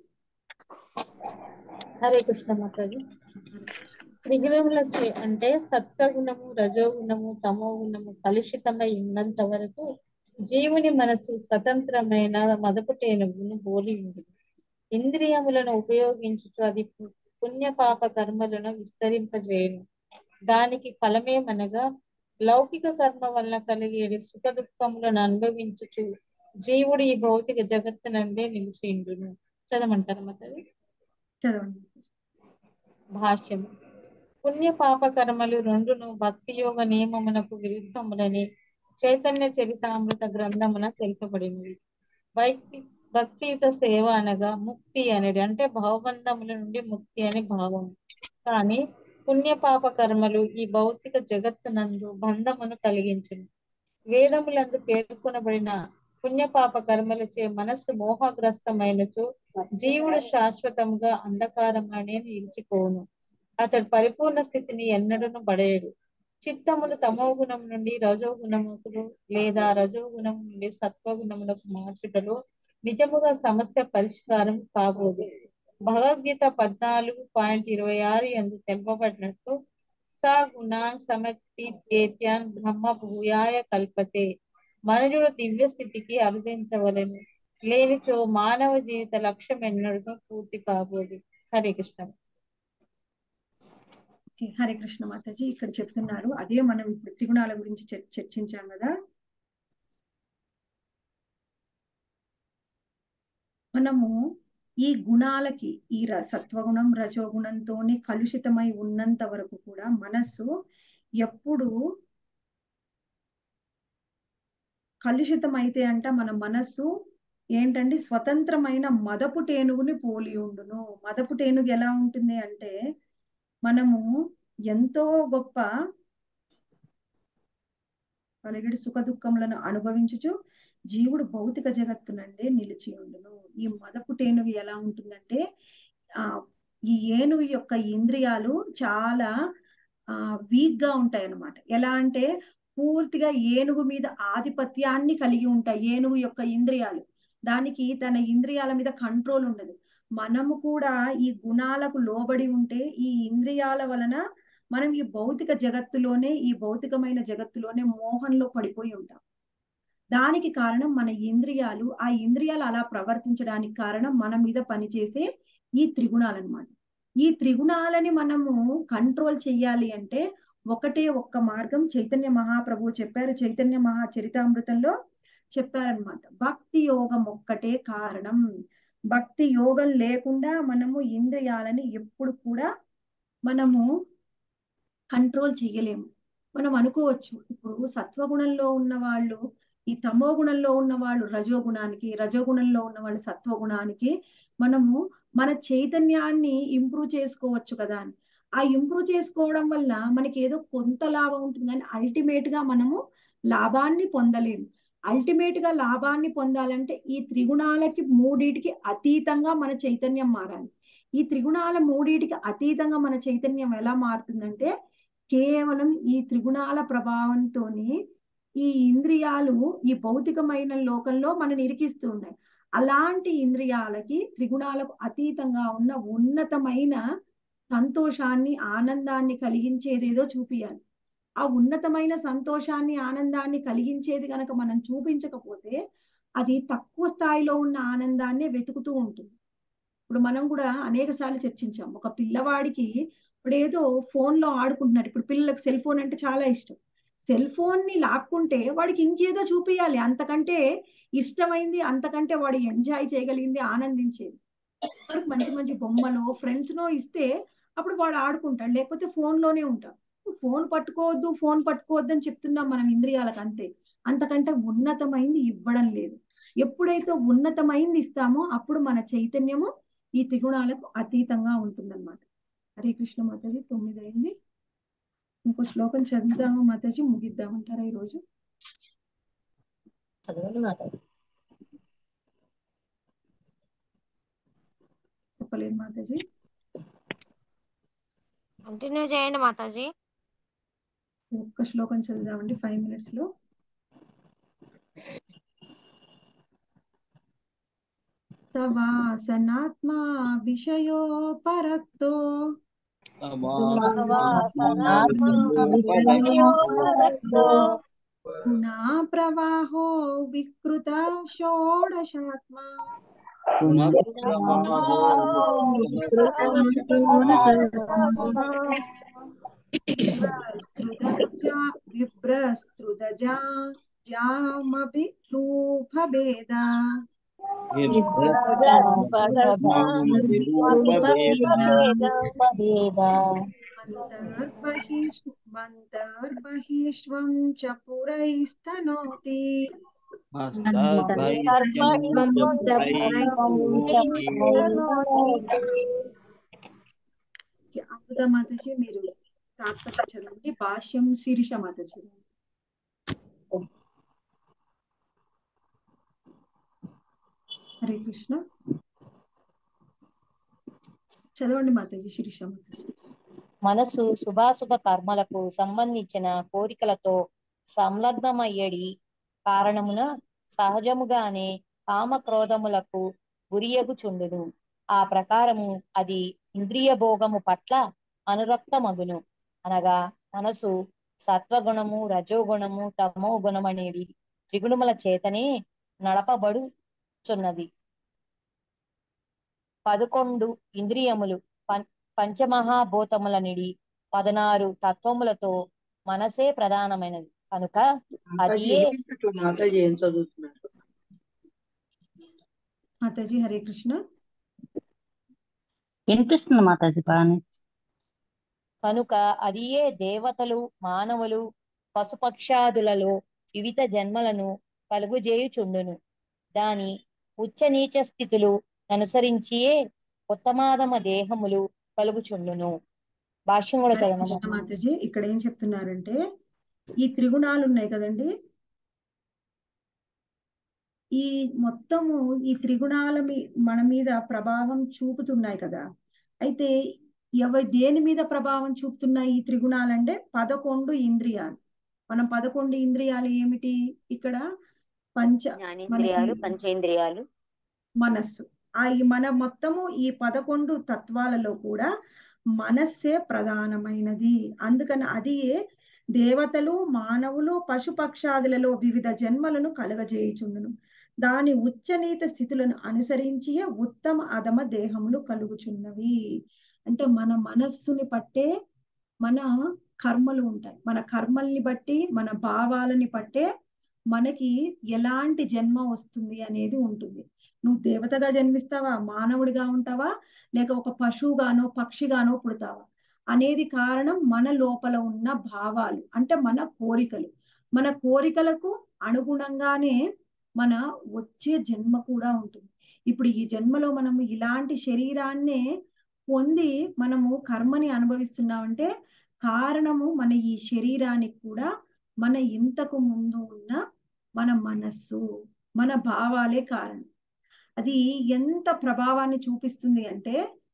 హరే కృష్ణ మాతాజీ. త్రిగుణముల చే- అంటే సత్వగుణము, రజోగుణము, తమో గుణము కలుషితమై ఉన్నంత వరకు జీవుని మనసు స్వతంత్రమైన మదపుటేనుగును పోలి ఉంటుంది. ఇంద్రియములను ఉపయోగించుచు అది పు- పుణ్య పాప కర్మలను విస్తరింపజేయను. దానికి ఫలమేమనగా లౌకిక కర్మ వల్ల కలిగేది సుఖ దుఃఖములను అనుభవించుచు జీవుడు ఈ భౌతిక జగత్తునందే నిలిచిండును. చదవమంటారు మాతాజీ. చదవండి. భాష్యము. పుణ్య పాప కర్మలు రెండును భక్తి యోగ నియమమునకు విరుద్ధములని చైతన్య చరితామృత గ్రంథమున తెలుపబడినవి. భక్తి భక్తియుత సేవ అనగా ముక్తి అనేది, అంటే భావబంధముల నుండి ముక్తి అని భావం. కానీ పుణ్య పాప కర్మలు ఈ భౌతిక జగత్తునందు బంధమును కలిగించును. వేదములందు పేర్కొనబడిన పుణ్యపాప కర్మలచే మనస్సు మోహగ్రస్తమైనచో జీవుడు శాశ్వతముగా అంధకారమనే నిలిచిపోను. అతడు పరిపూర్ణ స్థితిని ఎన్నడను పడేయడు. చిత్తమును తమోగుణం నుండి రజోగుణముకు లేదా రజోగుణం నుండి సత్వగుణములకు మార్చుటలో నిజముగా సమస్య పరిష్కారం కాబోదు. భగవద్గీత పద్నాలుగు పాయింట్ ఇరవై ఆరు ఎందు తెలుపబడినట్టు సా గుణాన్ సమతీత్యేత్యాన్ బ్రహ్మ భూయాయ కల్పతే. మనుజుడు దివ్య స్థితికి అరుదించవలను, లేనిచో మానవ జీవిత లక్ష్యం ఎన్నడూ పూర్తి కాబోదు. హరే కృష్ణ. ఓకే, హరే కృష్ణ మాతాజీ. ఇక్కడ చెప్తున్నారు అదే మనం ఇప్పుడు త్రిగుణాల గురించి చర్- చర్చించాం కదా. మనము ఈ గుణాలకి ఈ ర- సత్వగుణం రజోగుణంతోనే కలుషితమై ఉన్నంత వరకు కూడా మనస్సు ఎప్పుడు కలుషితం అయితే అంట మన మనస్సు ఏంటంటే స్వతంత్రమైన మదపు టేనుగుని పోలి ఉండును. మదపు టేనుగు ఎలా ఉంటుంది అంటే మనము ఎంతో గొప్ప కలిగిడి సుఖ దుఃఖములను అనుభవించుచు జీవుడు భౌతిక జగత్తునండే నిలిచి ఉండును. ఈ మదపు టేనుగు ఎలా ఉంటుందంటే ఆ ఈ ఏనుగు యొక్క ఇంద్రియాలు చాలా ఆ వీక్ గా ఉంటాయి అన్నమాట. ఎలా అంటే పూర్తిగా ఏనుగు మీద ఆధిపత్యాన్ని కలిగి ఉంటాయి ఏనుగు యొక్క ఇంద్రియాలు. దానికి తన ఇంద్రియాల మీద కంట్రోల్ ఉండదు. మనము కూడా ఈ గుణాలకు లోబడి ఉంటే ఈ ఇంద్రియాల వలన మనం ఈ భౌతిక జగత్తులోనే ఈ భౌతికమైన జగత్తులోనే మోహంలో పడిపోయి ఉంటాం. దానికి కారణం మన ఇంద్రియాలు. ఆ ఇంద్రియాలు అలా ప్రవర్తించడానికి కారణం మన మీద పనిచేసే ఈ త్రిగుణాలు అన్నమాట. ఈ త్రిగుణాలని మనము కంట్రోల్ చెయ్యాలి అంటే ఒకటే ఒక్క మార్గం చైతన్య మహాప్రభువు చెప్పారు. చైతన్య మహా చరితామృతంలో చెప్పారనమాట. భక్తి యోగం ఒక్కటే కారణం. భక్తి యోగం లేకుండా మనము ఇంద్రియాలని ఎప్పుడు కూడా మనము కంట్రోల్ చెయ్యలేము. మనం అనుకోవచ్చు ఇప్పుడు సత్వగుణంలో ఉన్న వాళ్ళు ఈ తమో గుణంలో ఉన్న వాళ్ళు రజోగుణానికి, రజోగుణంలో ఉన్న వాళ్ళు సత్వగుణానికి మనము మన చైతన్యాన్ని ఇంప్రూవ్ చేసుకోవచ్చు కదా అని. ఆ ఇంప్రూవ్ చేసుకోవడం వల్ల మనకి ఏదో కొంత లాభం ఉంటుంది, కానీ అల్టిమేట్ గా మనము లాభాన్ని పొందలేము. అల్టిమేట్ గా లాభాన్ని పొందాలంటే ఈ త్రిగుణాలకి మూడిటికి అతీతంగా మన చైతన్యం మారాలి. ఈ త్రిగుణాల మూడిటికి అతీతంగా మన చైతన్యం ఎలా మారుతుందంటే కేవలం ఈ త్రిగుణాల ప్రభావంతోనే ఈ ఇంద్రియాలు ఈ భౌతికమైన లోకంలో మనని ఇరికిస్తూ ఉన్నాయి. అలాంటి ఇంద్రియాలకి త్రిగుణాలకు అతీతంగా ఉన్న ఉన్నతమైన సంతోషాన్ని ఆనందాన్ని కలిగించేదేదో చూపియాలి. ఆ ఉన్నతమైన సంతోషాన్ని ఆనందాన్ని కలిగించేది గనక మనం చూపించకపోతే అది తక్కువ స్థాయిలో ఉన్న ఆనందాన్నే వెతుకుతూ ఉంటుంది. ఇప్పుడు మనం కూడా అనేక సార్లు చర్చించాం. ఒక పిల్లవాడికి ఇప్పుడు ఏదో ఫోన్ లో ఆడుకుంటున్నాడు. ఇప్పుడు పిల్లలకు సెల్ ఫోన్ అంటే చాలా ఇష్టం. సెల్ ఫోన్ ని లాక్కుంటే వాడికి ఇంకేదో చూపియాలి, అంతకంటే ఇష్టమైంది, అంతకంటే వాడు ఎంజాయ్ చేయగలిగింది, ఆనందించేది. వాడికి మంచి మంచి బొమ్మలో ఫ్రెండ్స్ నో ఇస్తే అప్పుడు వాడు ఆడుకుంటాడు, లేకపోతే ఫోన్ లోనే ఉంటాడు. ఫోన్ పట్టుకోవద్దు ఫోన్ పట్టుకోవద్దు అని చెప్తున్నాం మనం ఇంద్రియాలకు, అంతే. అంతకంటే ఉన్నతమైంది ఇవ్వడం లేదు. ఎప్పుడైతే ఉన్నతమైంది ఇస్తామో అప్పుడు మన చైతన్యము ఈ త్రిగుణాలకు అతీతంగా ఉంటుందన్నమాట. హరే కృష్ణ మాతాజీ. తొమ్మిది అయింది. ఇంకో శ్లోకం చదువుదామా మాతాజీ, ముగిద్దామంటారా ఈరోజు? చదవండి మాతాజీ. చెప్పలేదు మాతాజీ. కంటిన్యూ చేయండి మాతాజీ. ఒక్క శ్లోకం చదువుదామండి ఫైవ్ మినిట్స్ లో. సవాసనాత్మా విషయో పరక్తో గుణా ప్రవాహో వికృత షోడశాత్మా విభ్రస్తృతజా జామపి రూపభేదా మంతర్బహిష్వం చ పురైస్తనోతి. అమృత మాతాజీ మీరు తాత్పర్యం చదవండి. భాష్యం శిరీష మాతాజీ. హరే కృష్ణ. చదవండి మాతాజీ శిరీష మాతాజీ. మనసు శుభాశుభ కర్మలకు సంబంధించిన కోరికలతో సంలగ్నమయ్యడి కారణమున సహజముగానే కామ క్రోధములకు గురియగుచుండును. ఆ ప్రకారము అది ఇంద్రియ భోగము పట్ల అనురక్తమగును. అనగా మనసు సత్వగుణము, రజోగుణము, తమో గుణమనేవి త్రిగుణముల చేతనే నడపబడుచున్నది. పదకొండు ఇంద్రియములు పంచమహాభూతముల నిడి పదనారు తత్వములతో మనసే ప్రధానమైనది కనుక అది మాతాజీ ఏం చదువుతున్నారు? మాతాజీ హరే కృష్ణ. వినిపిస్తుంది మాతాజీ బాగానే. కనుక అదియే దేవతలు, మానవులు, పశుపక్షాదులలో వివిధ జన్మలను కలుగుజేయుచుండును. దాని ఉచ్చ నీచ స్థితులు అనుసరించియే ఉత్తమాదమ దేహములు కలుగుచుండును. భాష్యం కూడా చదవమా మాతాజీ. ఇక్కడ ఏం చెప్తున్నారంటే ఈ త్రిగుణాలు ఉన్నాయి కదండి, ఈ మొత్తము ఈ త్రిగుణాల మీ మన మీద ప్రభావం చూపుతున్నాయి కదా. అయితే ఎవరి దేని మీద ప్రభావం చూపుతున్నాయి ఈ త్రిగుణాలంటే పదకొండు ఇంద్రియాలు. మనం పదకొండు ఇంద్రియాలు ఏమిటి ఇక్కడ? పంచ జ్ఞానేంద్రియాలు, పంచేంద్రియాలు, మనస్సు. ఆ ఈ మన మొత్తము ఈ పదకొండు తత్వాలలో కూడా మనస్సే ప్రధానమైనది. అందుకని అది దేవతలు, మానవులు, పశుపక్షాదులలో వివిధ జన్మలను కలుగజేయుచుండును. దాని ఉచ్చనీత స్థితులను అనుసరించి ఉత్తమ అధమ దేహములు కలుగుచున్నవి. అంటే మన మనస్సుని పట్టే మన కర్మలు ఉంటాయి. మన కర్మల్ని బట్టి, మన భావాలని పట్టే మనకి ఎలాంటి జన్మ వస్తుంది అనేది ఉంటుంది. నువ్వు దేవతగా జన్మిస్తావా, మానవుడిగా ఉంటావా, లేక ఒక పశువుగానో పక్షిగానో పుడతావా అనేది కారణం మన లోపల ఉన్న భావాలు, అంటే మన కోరికలు. మన కోరికలకు అనుగుణంగానే మన వచ్చే జన్మ కూడా ఉంటుంది. ఇప్పుడు ఈ జన్మలో మనము ఇలాంటి శరీరాన్నే పొంది మనము కర్మని అనుభవిస్తున్నామంటే కారణము మన ఈ శరీరానికి కూడా మన ఇంతకు ముందు ఉన్న మన మనస్సు, మన భావాలే కారణం. అది ఎంత ప్రభావాన్ని చూపిస్తుంది అంటే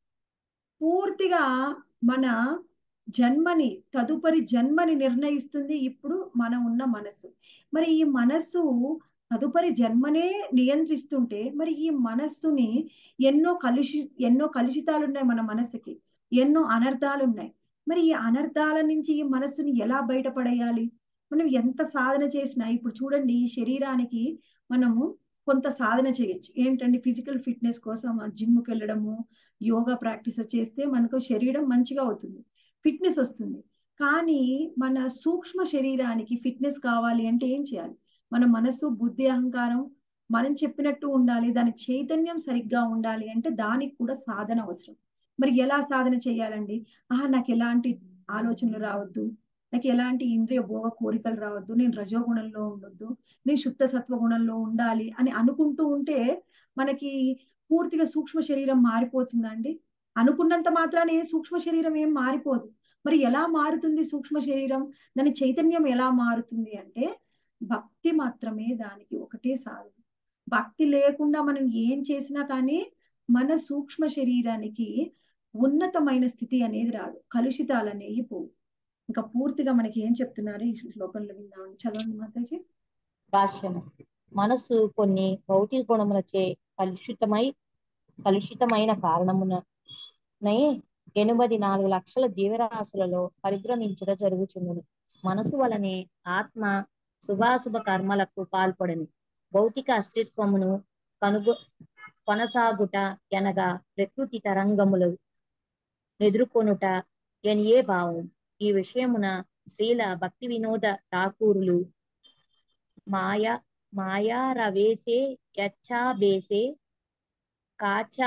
పూర్తిగా మన జన్మని, తదుపరి జన్మని నిర్ణయిస్తుంది ఇప్పుడు మనం ఉన్న మనస్సు. మరి ఈ మనస్సు తదుపరి జన్మనే నియంత్రిస్తుంటే మరి ఈ మనస్సుని ఎన్నో కలుషి ఎన్నో కలుషితాలు ఉన్నాయి మన మనస్సుకి, ఎన్నో అనర్థాలు ఉన్నాయి. మరి ఈ అనర్థాల నుంచి ఈ మనస్సుని ఎలా బయటపడేయాలి? మనం ఎంత సాధన చేసినా, ఇప్పుడు చూడండి ఈ శరీరానికి మనము కొంత సాధన చేయొచ్చు. ఏంటంటే ఫిజికల్ ఫిట్నెస్ కోసం జిమ్కి వెళ్ళడము, యోగా ప్రాక్టీస్ చేస్తే మనకు శరీరం మంచిగా అవుతుంది, ఫిట్నెస్ వస్తుంది. కానీ మన సూక్ష్మ శరీరానికి ఫిట్నెస్ కావాలి అంటే ఏం చేయాలి? మన మనసు, బుద్ధి, అహంకారం మనం చెప్పినట్టు ఉండాలి, దాని చైతన్యం సరిగ్గా ఉండాలి అంటే దానికి కూడా సాధన అవసరం. మరి ఎలా సాధన చేయాలండి? ఆహా నాకు ఎలాంటి ఆలోచనలు రావద్దు, నాకు ఎలాంటి ఇంద్రియ భోగ కోరికలు రావద్దు, నేను రజోగుణంలో ఉండొద్దు, నేను శుద్ధ సత్వ గుణంలో ఉండాలి అని అనుకుంటూ ఉంటే మనకి పూర్తిగా సూక్ష్మ శరీరం మారిపోతుందండి. అనుకున్నంత మాత్రానే సూక్ష్మ శరీరం ఏం మారిపోదు. మరి ఎలా మారుతుంది సూక్ష్మ శరీరం? దాని చైతన్యం ఎలా మారుతుంది అంటే భక్తి మాత్రమే దానికి ఒకటే సాధన. భక్తి లేకుండా మనం ఏం చేసినా కానీ మన సూక్ష్మ శరీరానికి ఉన్నతమైన స్థితి అనేది రాదు, కలుషితాలు అనేవి పోవు. ఇంకా పూర్తిగా మనకి ఏం చెప్తున్నారు ఈ శ్లోకంలో విందామని. చదవండి మాతాజీ. భాష్యం. మనస్సు కొన్ని భౌతిక గుణములచే కలుషితమై కలుషితమైన కారణముననే ఎనిమిది నాలుగు లక్షల జీవరాశులలో పరిభ్రమించుట జరుగుచున్నది. మనసు వలనే ఆత్మ శుభాశుభ కర్మలకు పాల్పడని భౌతిక అస్తిత్వమును కనుగొ కొనసాగుట ఎనగా ప్రకృతి తరంగములు ఎదుర్కొనుట ఎనియే భావం. ఈ విషయమున శ్రీల భక్తి వినోద ఠాకూరులు మాయా మాయా రవేసే యచ్చాబేసే కాచా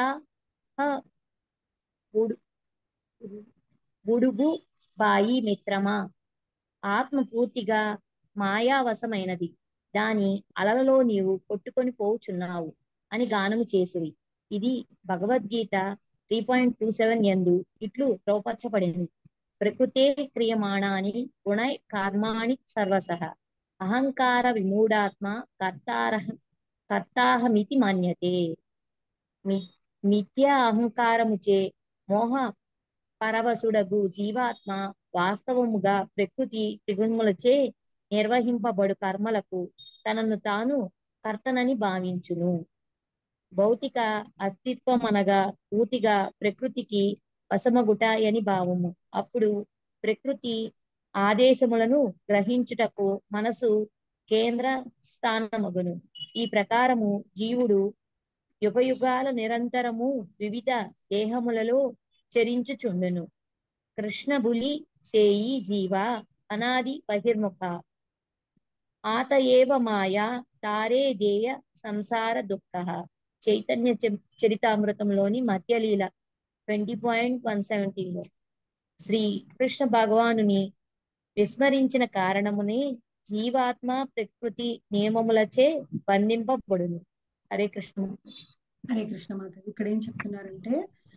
బుడుగు బాయి మిత్రమా, ఆత్మ పూర్తిగా మాయావశమైనది, దాని అలలలో నీవు కొట్టుకొని పోచున్నావు అని గానము చేసిరి. ఇది Bhagavad Gita three point two seven ఎందు ఇట్లు ప్రోపర్చబడింది. ప్రకృతే క్రియమాణాని గుణై కర్మాణి సర్వసః అహంకార విమూఢాత్మ కర్తార కర్తాహమితి మన్యతే. మి మిథ్యా అహంకారముచే మోహ పరవశుడగు జీవాత్మ వాస్తవముగా ప్రకృతి త్రిగుణములచే నిర్వహింపబడు కర్మలకు తనను తాను కర్తనని భావించును. భౌతిక అస్తిత్వం అనగా పూర్తిగా ప్రకృతికి వశమగుట అని భావము. అప్పుడు ప్రకృతి ఆదేశములను గ్రహించుటకు మనసు కేంద్ర స్థానమగును. ఈ ప్రకారము జీవుడు యుగయుగాల నిరంతరము వివిధ దేహములలో చరించుచుండును. కృష్ణబులి సేయి జీవ అనాది బహిర్ముఖ ఆతయేవ మాయా తారే దేయ సంసార దుఃఖ. చైతన్య చరితామృతంలోని మధ్యలీల ట్వంటీ పాయింట్ వన్ సెవెంటీలో శ్రీ కృష్ణ భగవానుని విస్మరించిన కారణమునే జీవాత్మ ప్రకృతి నియమములచే బంధింపబడును. హరే కృష్ణ. హరే కృష్ణ మాత. ఇక్కడ ఏం చెప్తున్నారంటే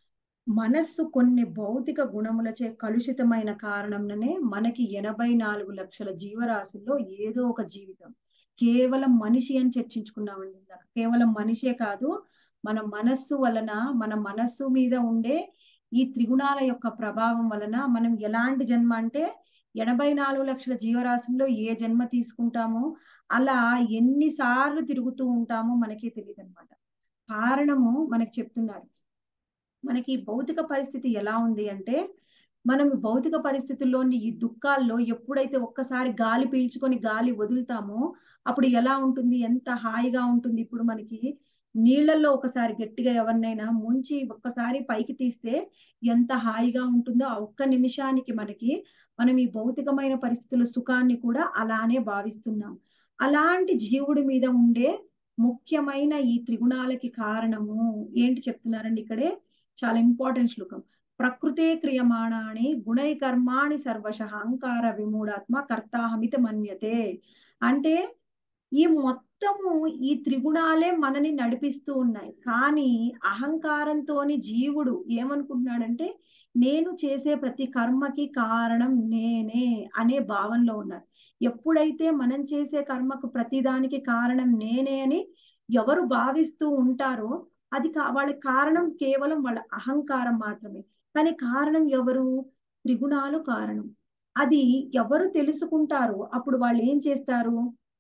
మనస్సు కొన్ని భౌతిక గుణములచే కలుషితమైన కారణంలోనే మనకి ఎనభై నాలుగు లక్షల జీవరాశుల్లో ఏదో ఒక జీవితం, కేవలం మనిషి అని చర్చించుకున్నామండి ఇందాక. కేవలం మనిషే కాదు, మన మనస్సు వలన, మన మనస్సు మీద ఉండే ఈ త్రిగుణాల యొక్క ప్రభావం వలన మనం ఎలాంటి జన్మ అంటే ఎనభై నాలుగు లక్షల జీవరాశుల్లో ఏ జన్మ తీసుకుంటామో అలా ఎన్నిసార్లు తిరుగుతూ ఉంటామో మనకే తెలియదు అనమాట. కారణము మనకి చెప్తున్నారు. మనకి భౌతిక పరిస్థితి ఎలా ఉంది అంటే మనం భౌతిక పరిస్థితుల్లోని ఈ దుఃఖాల్లో ఎప్పుడైతే ఒక్కసారి గాలి పీల్చుకొని గాలి వదులుతామో అప్పుడు ఎలా ఉంటుంది, ఎంత హాయిగా ఉంటుంది. ఇప్పుడు మనకి నీళ్లలో ఒకసారి గట్టిగా ఎవరినైనా ముంచి ఒక్కసారి పైకి తీస్తే ఎంత హాయిగా ఉంటుందో ఆ ఒక్క నిమిషానికి మనకి మనం ఈ భౌతికమైన పరిస్థితుల సుఖాన్ని కూడా అలానే భావిస్తున్నాం. అలాంటి జీవుడి మీద ఉండే ముఖ్యమైన ఈ త్రిగుణాలకి కారణము ఏంటి చెప్తున్నారండి ఇక్కడే. చాలా ఇంపార్టెంట్ శ్లోకం. ప్రకృతే క్రియమాణాని గుణై కర్మాణి సర్వశః అహంకార విమూఢాత్మ కర్తాహమిత మన్యతే. అంటే ఈ మొత్తము ఈ త్రిగుణాలే మనని నడిపిస్తూ ఉన్నాయి. కానీ అహంకారంతోని జీవుడు ఏమనుకుంటున్నాడంటే నేను చేసే ప్రతి కర్మకి కారణం నేనే అనే భావనలో ఉన్నారు. ఎప్పుడైతే మనం చేసే కర్మకు ప్రతిదానికి కారణం నేనే అని ఎవరు భావిస్తూ ఉంటారో అది కా వాళ్ళకి కారణం కేవలం వాళ్ళ అహంకారం మాత్రమే. కానీ కారణం ఎవరు? త్రిగుణాలు కారణం. అది ఎవరు తెలుసుకుంటారో అప్పుడు వాళ్ళు ఏం చేస్తారు?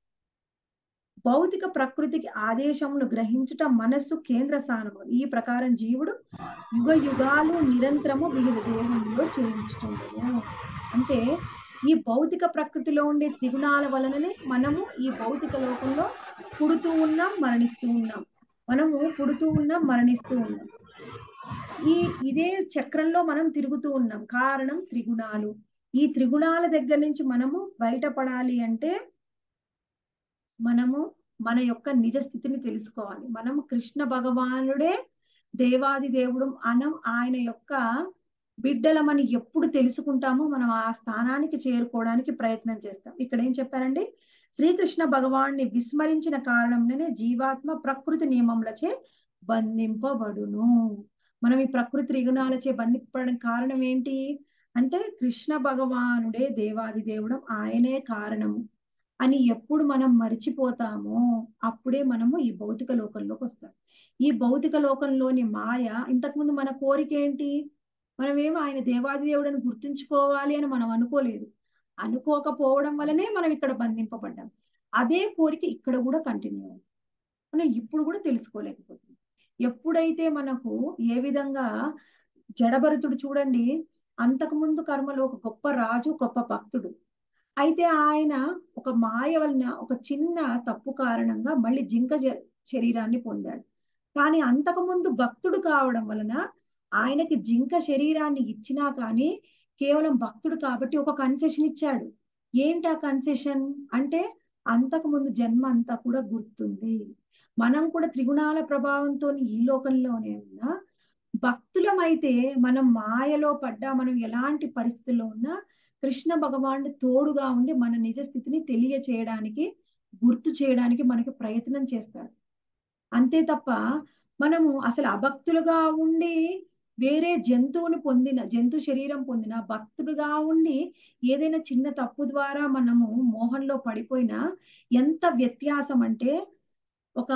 భౌతిక ప్రకృతికి ఆదేశములు గ్రహించుట మనస్సు కేంద్ర స్థానము. ఈ ప్రకారం జీవుడు యుగ యుగాలు నిరంతరము వివిధ దేహంలో చేయించుతుండను. అంటే ఈ భౌతిక ప్రకృతిలో ఉండే త్రిగుణాల వలననే మనము ఈ భౌతిక లోకంలో పుడుతూ ఉన్నాం, మరణిస్తూ ఉన్నాం. మనము పుడుతూ ఉన్నాం, మరణిస్తూ ఉన్నాం. ఈ ఇదే చక్రంలో మనం తిరుగుతూ ఉన్నాం. కారణం త్రిగుణాలు. ఈ త్రిగుణాల దగ్గర నుంచి మనము బయటపడాలి అంటే మనము మన యొక్క నిజ స్థితిని తెలుసుకోవాలి. మనం కృష్ణ భగవానుడే దేవాది దేవుడు అనం ఆయన యొక్క బిడ్డలమని ఎప్పుడు తెలుసుకుంటామో మనం ఆ స్థానానికి చేరుకోవడానికి ప్రయత్నం చేస్తాం. ఇక్కడ ఏం చెప్పారండి? శ్రీకృష్ణ భగవాన్ని విస్మరించిన కారణంలోనే జీవాత్మ ప్రకృతి నియమములచే బంధింపబడును. మనం ఈ ప్రకృతి త్రిగుణాలచే బంధింపబడడానికి కారణం ఏంటి అంటే కృష్ణ భగవానుడే దేవాది దేవుడం, ఆయనే కారణము అని ఎప్పుడు మనం మరిచిపోతామో అప్పుడే మనము ఈ భౌతిక లోకంలోకి వస్తాం. ఈ భౌతిక లోకంలోని మాయ, ఇంతకుముందు మన కోరిక ఏంటి? మనమేమో ఆయన దేవాది దేవుడని గుర్తుంచుకోవాలి అని మనం అనుకోలేదు. అనుకోకపోవడం వల్లనే మనం ఇక్కడ బంధింపబడ్డాం. అదే కోరిక ఇక్కడ కూడా కంటిన్యూ అవుతుంది. మనం ఇప్పుడు కూడా తెలుసుకోలేకపోతున్నాం. ఎప్పుడైతే మనకు ఏ విధంగా జడభరతుడు చూడండి, అంతకుముందు కర్మలో ఒక గొప్ప రాజు, గొప్ప భక్తుడు. అయితే ఆయన ఒక మాయ వలన ఒక చిన్న తప్పు కారణంగా మళ్ళీ జింక శరీరాన్ని పొందాడు. కానీ అంతకుముందు భక్తుడు కావడం వలన ఆయనకి జింక శరీరాన్ని ఇచ్చినా కానీ కేవలం భక్తుడు కాబట్టి ఒక కన్సెషన్ ఇచ్చాడు. ఏంటి ఆ కన్సెషన్ అంటే అంతకుముందు జన్మ అంతా కూడా గుర్తుంది. మనం కూడా త్రిగుణాల ప్రభావంతో ఈ లోకంలోనే ఉన్నా భక్తులమైతే మనం మాయలో పడ్డా, మనం ఎలాంటి పరిస్థితుల్లో ఉన్నా కృష్ణ భగవానుడు తోడుగా ఉండి మన నిజ స్థితిని తెలియచేయడానికి, గుర్తు చేయడానికి మనకి ప్రయత్నం చేస్తాడు. అంతే తప్ప మనము అసలు అభక్తులుగా ఉండి వేరే జంతువుని పొందిన, జంతు శరీరం పొందిన భక్తుడుగా ఉండి ఏదైనా చిన్న తప్పు ద్వారా మనము మోహంలో పడిపోయినా ఎంత వ్యత్యాసం అంటే ఒక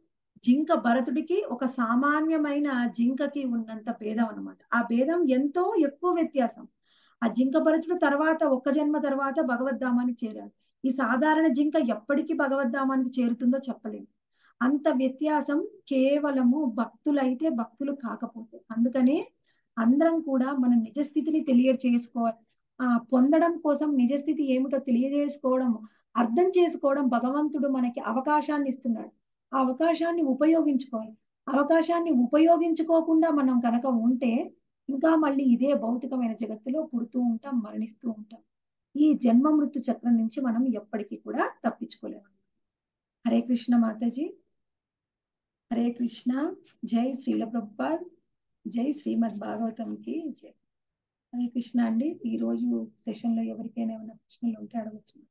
జింక భరతుడికి ఒక సామాన్యమైన జింకకి ఉన్నంత భేదం అనమాట. ఆ భేదం ఎంతో ఎక్కువ వ్యత్యాసం. ఆ జింక భరతుడు తర్వాత ఒక్క జన్మ తర్వాత భగవద్ధామానికి చేరాడు. ఈ సాధారణ జింక ఎప్పటికీ భగవద్ధామానికి చేరుతుందో చెప్పలేము. అంత వ్యత్యాసం కేవలము భక్తులైతే, భక్తులు కాకపోతే. అందుకనే అందరం కూడా మన నిజస్థితిని తెలియజేసుకోవాలి. ఆ పొందడం కోసం నిజస్థితి ఏమిటో తెలియజేసుకోవడం, అర్థం చేసుకోవడం భగవంతుడు మనకి అవకాశాన్ని ఇస్తున్నాడు. ఆ అవకాశాన్ని ఉపయోగించుకోవాలి. అవకాశాన్ని ఉపయోగించుకోకుండా మనం కనుక ఉంటే ఇంకా మళ్ళీ ఇదే భౌతికమైన జగత్తులో పుడుతూ ఉంటాం, మరణిస్తూ ఉంటాం. ఈ జన్మ మృత్యు చక్రం నుంచి మనం ఎప్పటికీ కూడా తప్పించుకోలేము. హరే కృష్ణ మాతాజీ. హరే కృష్ణ. జై శ్రీల ప్రభుపాద్, జై శ్రీమద్ భాగవతంకి జై. హరే కృష్ణ అండి. ఈ రోజు సెషన్ లో ఎవరికైనా ఏమైనా ప్రశ్నలు ఉంటే అడగచ్చు.